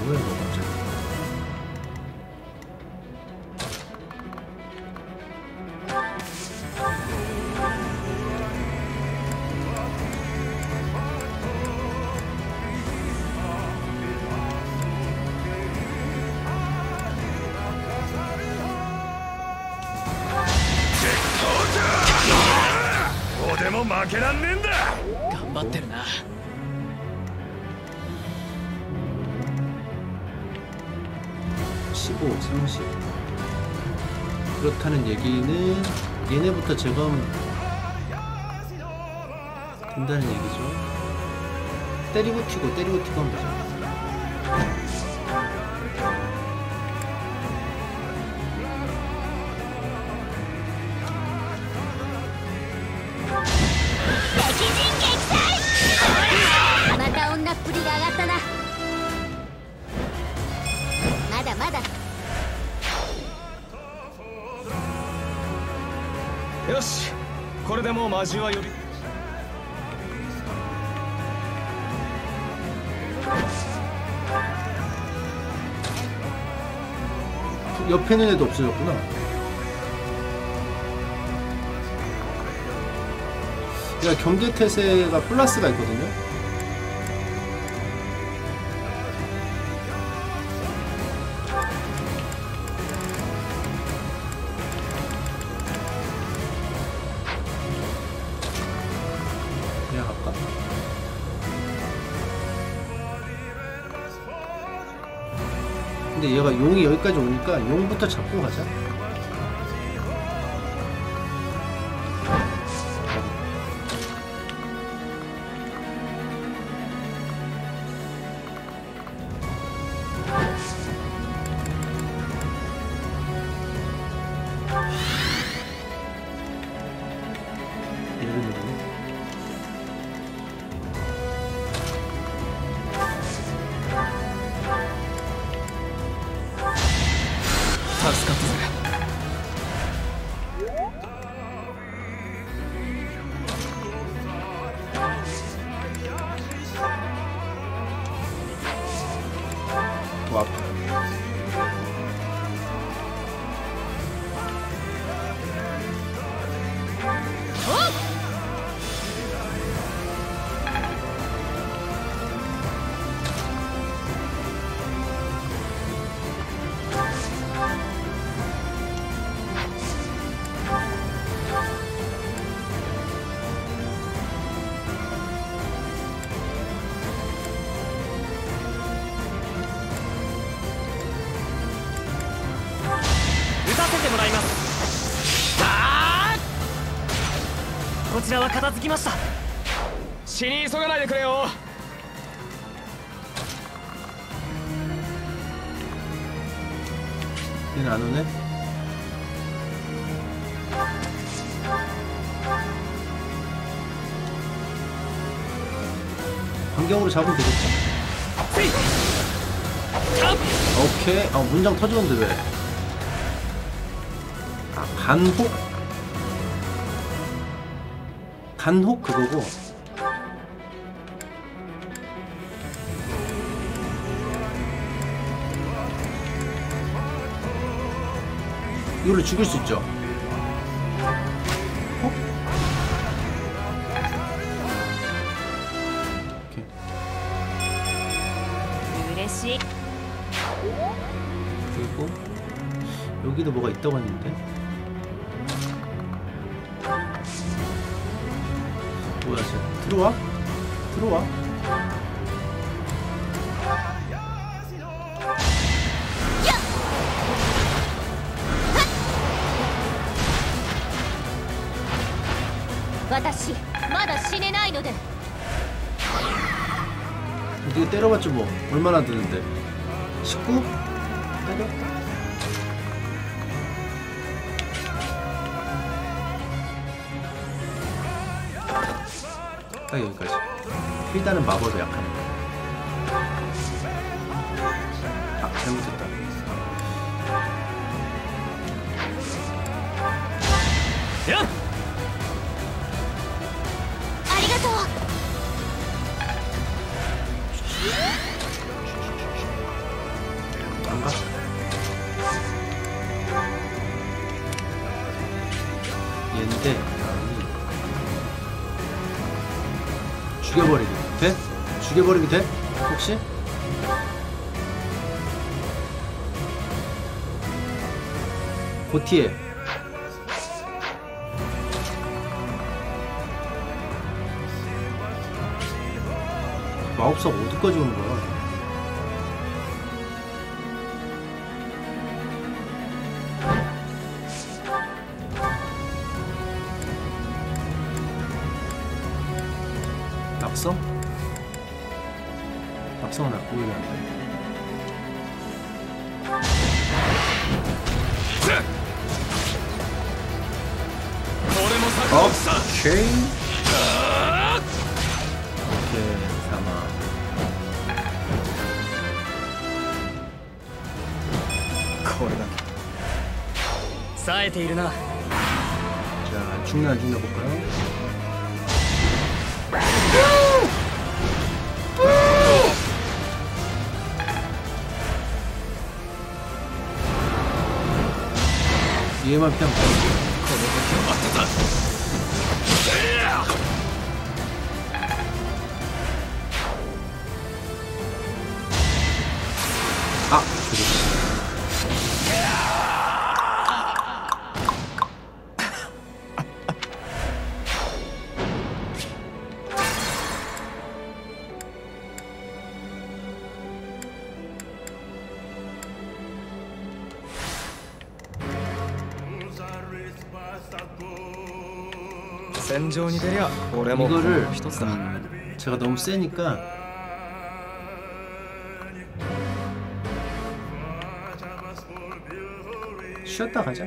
뭐야 이거 갑자기. 뭐負けらんねえんだ。 頑張ってるな。 15, 30. 그렇다는 얘기는 얘네부터 제거하면 된다는 얘기죠. 때리고 튀고 때리고 튀고 하면 되죠. よし、これでもう魔獣は呼び 옆에 있는 애도 없어졌구나. 야, 경계태세가 플러스가 있거든요. 그냥 갈까? 근데 얘가 용이 여기까지 오니까 용부터 잡고 가자. 다 死に急がないでくれよ。 얘는 안 오네? 반경으로 잡으면 되겠죠? 오케이. 아, 문장 터지는데 왜? 아, 간혹 그거고. 이거를 죽일 수 있죠. 어? 오케이. 그리고 여기도 뭐가 있다고 했는데. 뭐야, 쟤 들어와? 들어와? 私まだ死ねないので 이거 때려봤자 뭐 얼마나 드는데 19? 때려? 딱 여기까지. 일단은 마법에 약하네. 아, 잘못했다. 야! ありがとう 야, 돼. 죽여버리기 돼? 죽여버리기 돼? 혹시? 고티에 마법사가 어디까지 오는 거야? 낙성? 낙성은 안 보이는데. 오케이. 오케이, 사망. これだけ冴えているな。 자, 죽나 안 죽나 볼까요? 얘만 피하면 돼. 아, 이거를 제가 너무 세니까 쉬었다 가자.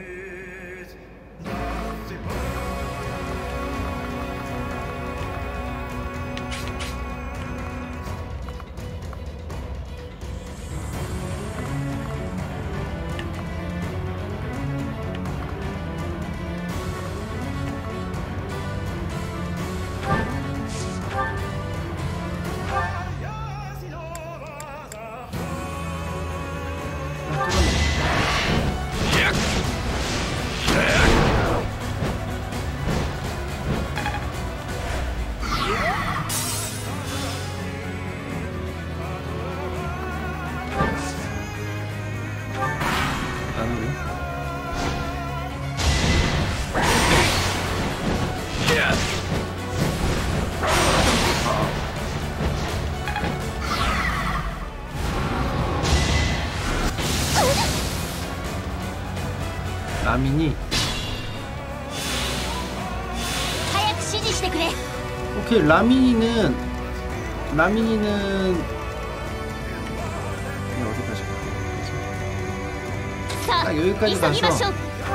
라민이 오케이. 라민이는 어디까지 가? 딱 여기까지 가서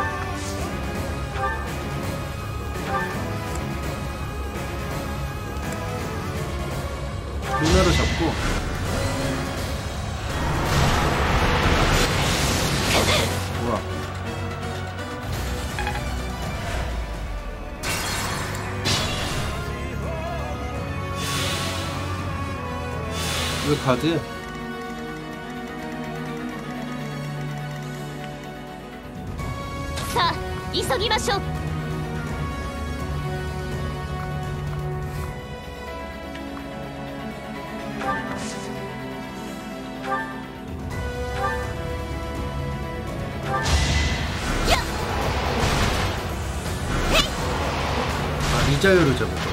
루나로 잡고 뭐야? 왜 카드? 자, 急ぎましょう。 리자요를 잡을 거.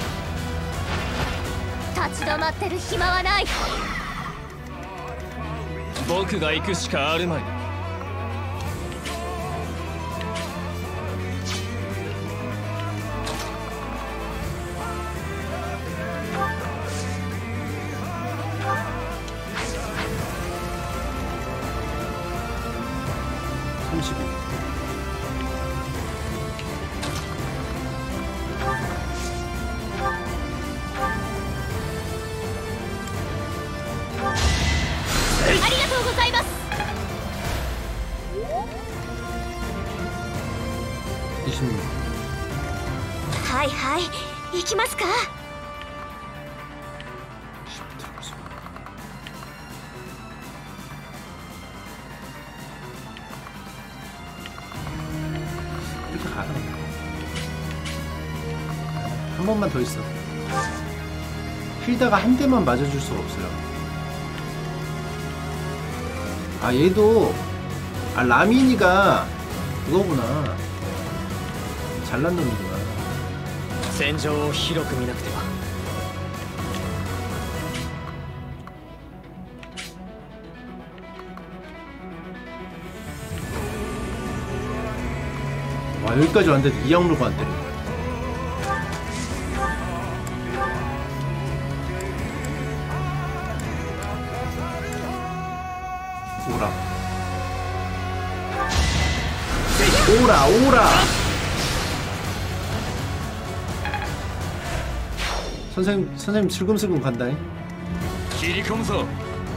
立ち止まってる暇はない。 僕が行くしかあるまい。 ありがとうございます。はいはい、行きますか。 한 번만 더 있어. 힐다가 한 대만 맞아줄 수가 없어요. 아 얘도 라미니가 그거구나. 잘난 놈이구나. 戦場を広く見なくては。 와 여기까지 왔는데 이양로가 안 때린다. 오라. 선생님 슬금슬금 간다잉. 기리컴소.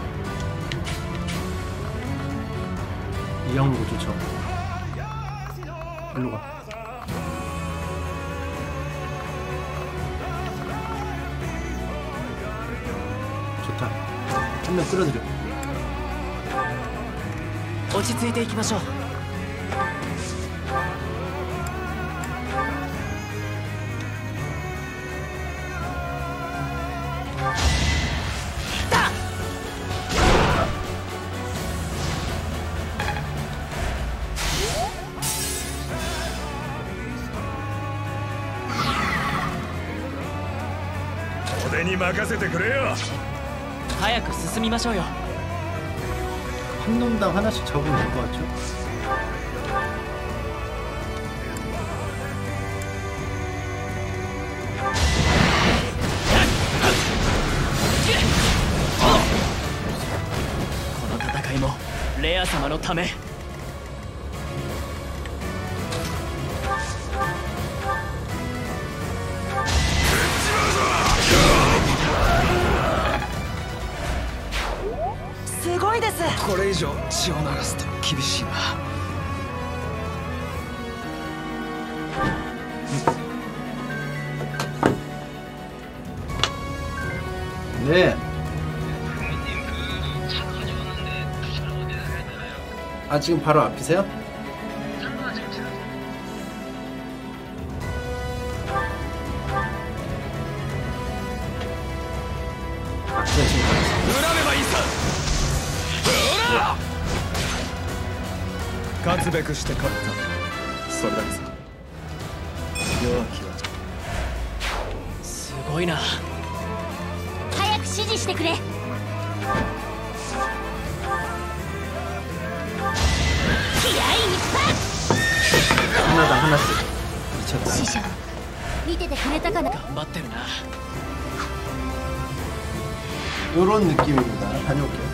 이양로 좋죠. 일로 가. 좋다. 한 명 끌어들여. 落ち着いていきましょう。 俺に任せてくれよ。 早く進みましょうよ。 한 놈당 하나씩 잡으면 될 것 같죠? 레아様のため。 すごいです。 これ以上血を流すと厳しいな。 네. 아 지금 바로 앞이세요? 아 그래 지금 가겠습니다. 勝つべくして勝った。それだけさ。弱気は。 すごいな。 早く指示してくれ。 하나당 하나씩 미쳤다. 師匠見ててくれたかな。 頑張ってるな。 요런 느낌입니다. 다녀올게요.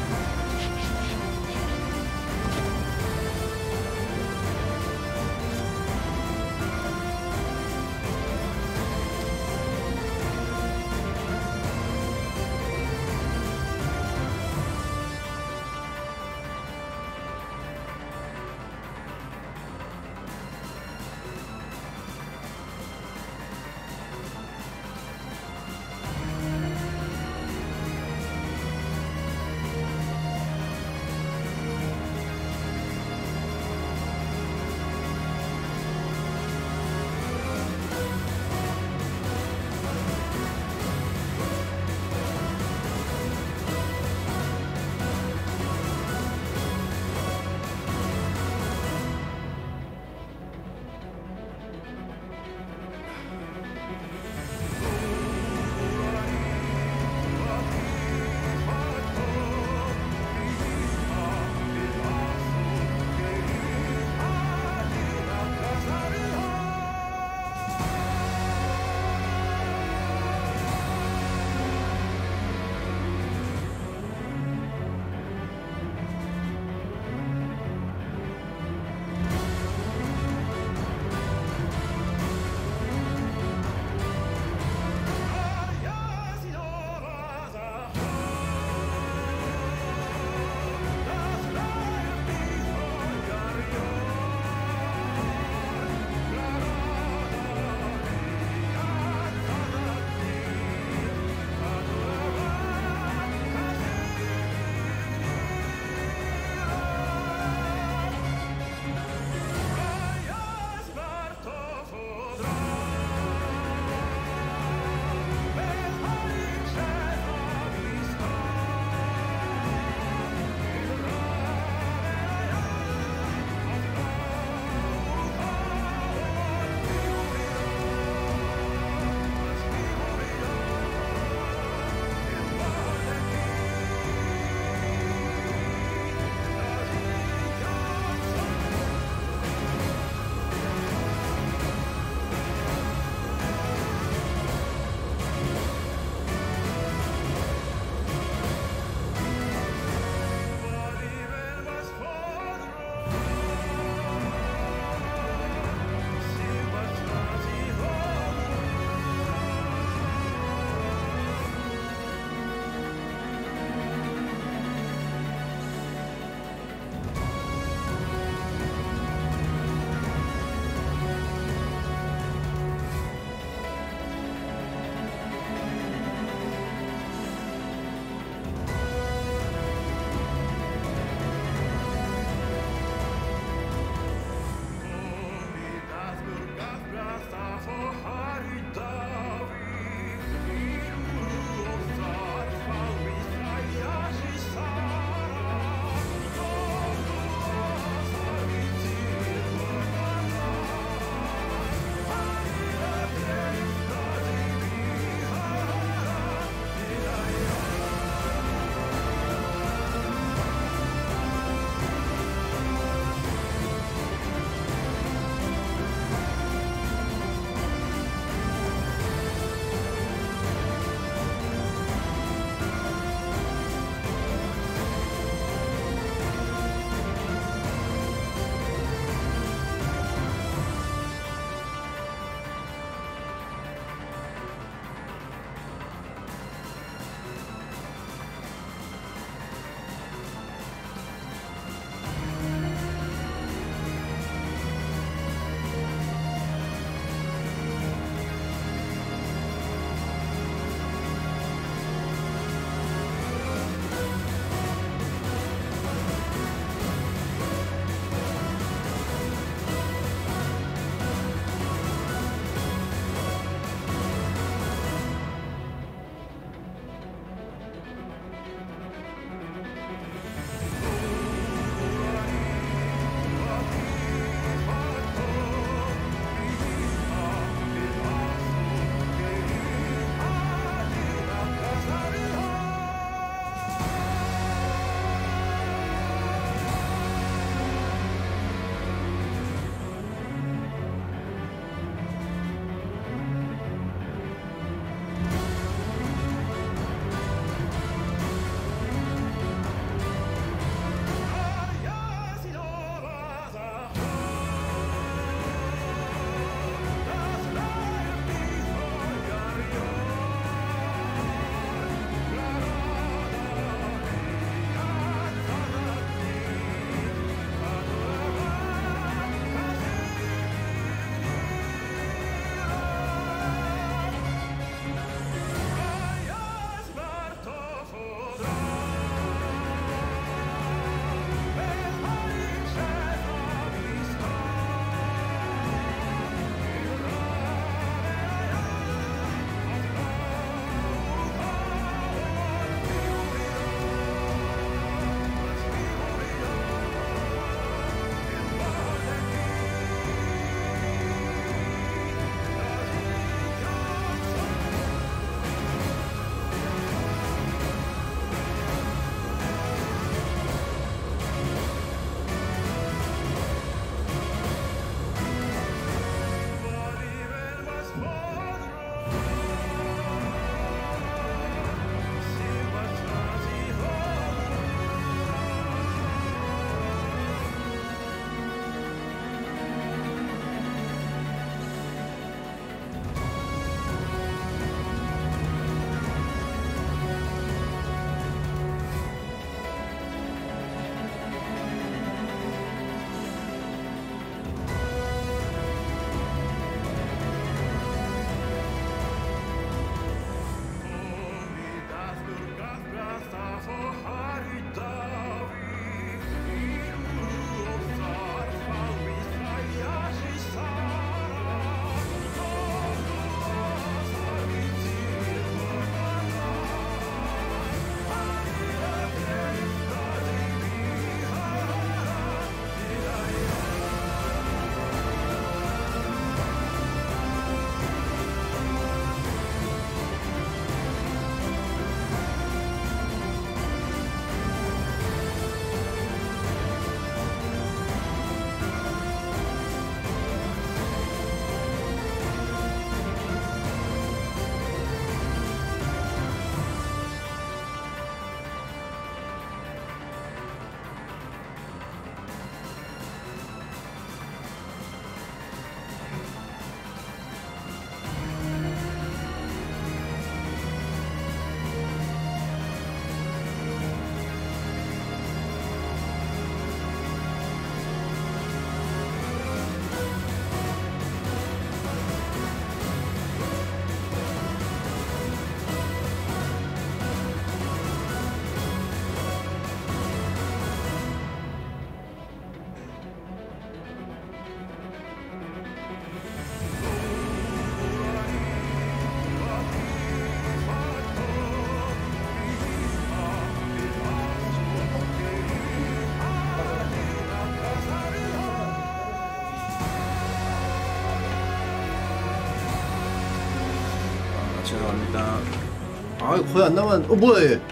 들어갑니다. 아 거의 안 남았. 뭐야 얘?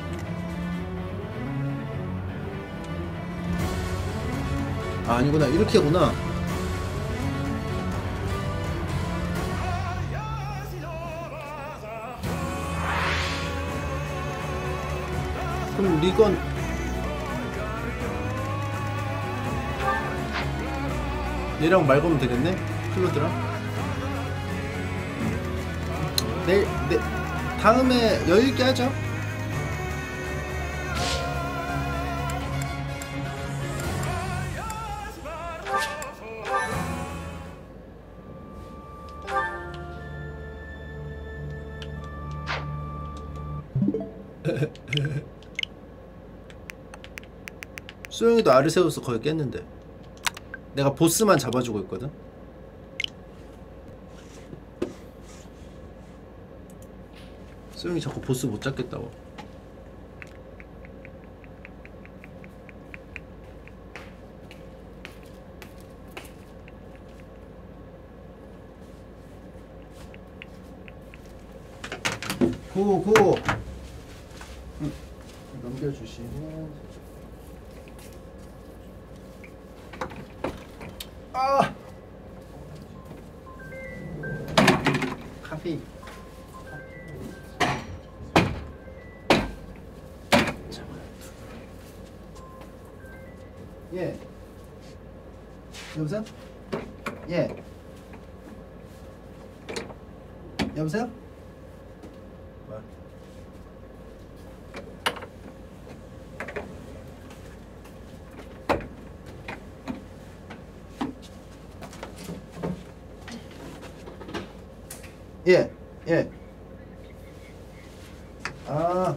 아, 아니구나 이렇게구나. 그럼 리건 얘랑 말 걸면 되겠네? 클로드랑. 네, 다음에 여유있게 하죠. 소영이도 아르세우스 거의 깼는데 내가 보스만 잡아주고 있거든. 소영이 자꾸 보스 못 잡겠다고. 고 넘겨주시고. 아 카페. 예. 여보세요? 예. 여보세요? 뭐? 예. 예. 아.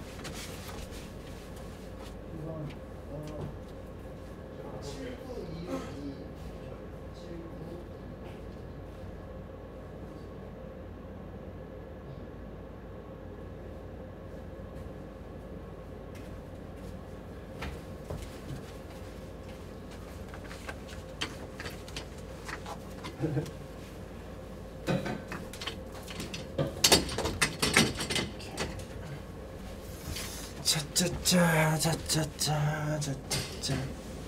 짜짜짜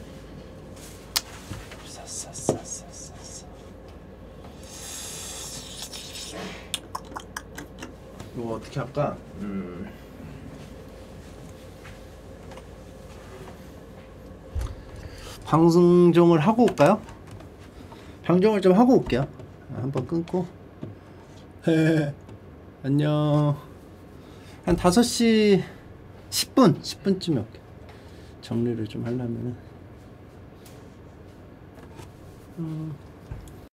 이거 어떻게 할까? 방송을 하고 올까요? 방송을 좀 하고 올게요. 한번 끊고. 안녕. 한 5시 10분쯤에 올게. 정리를 좀 하려면은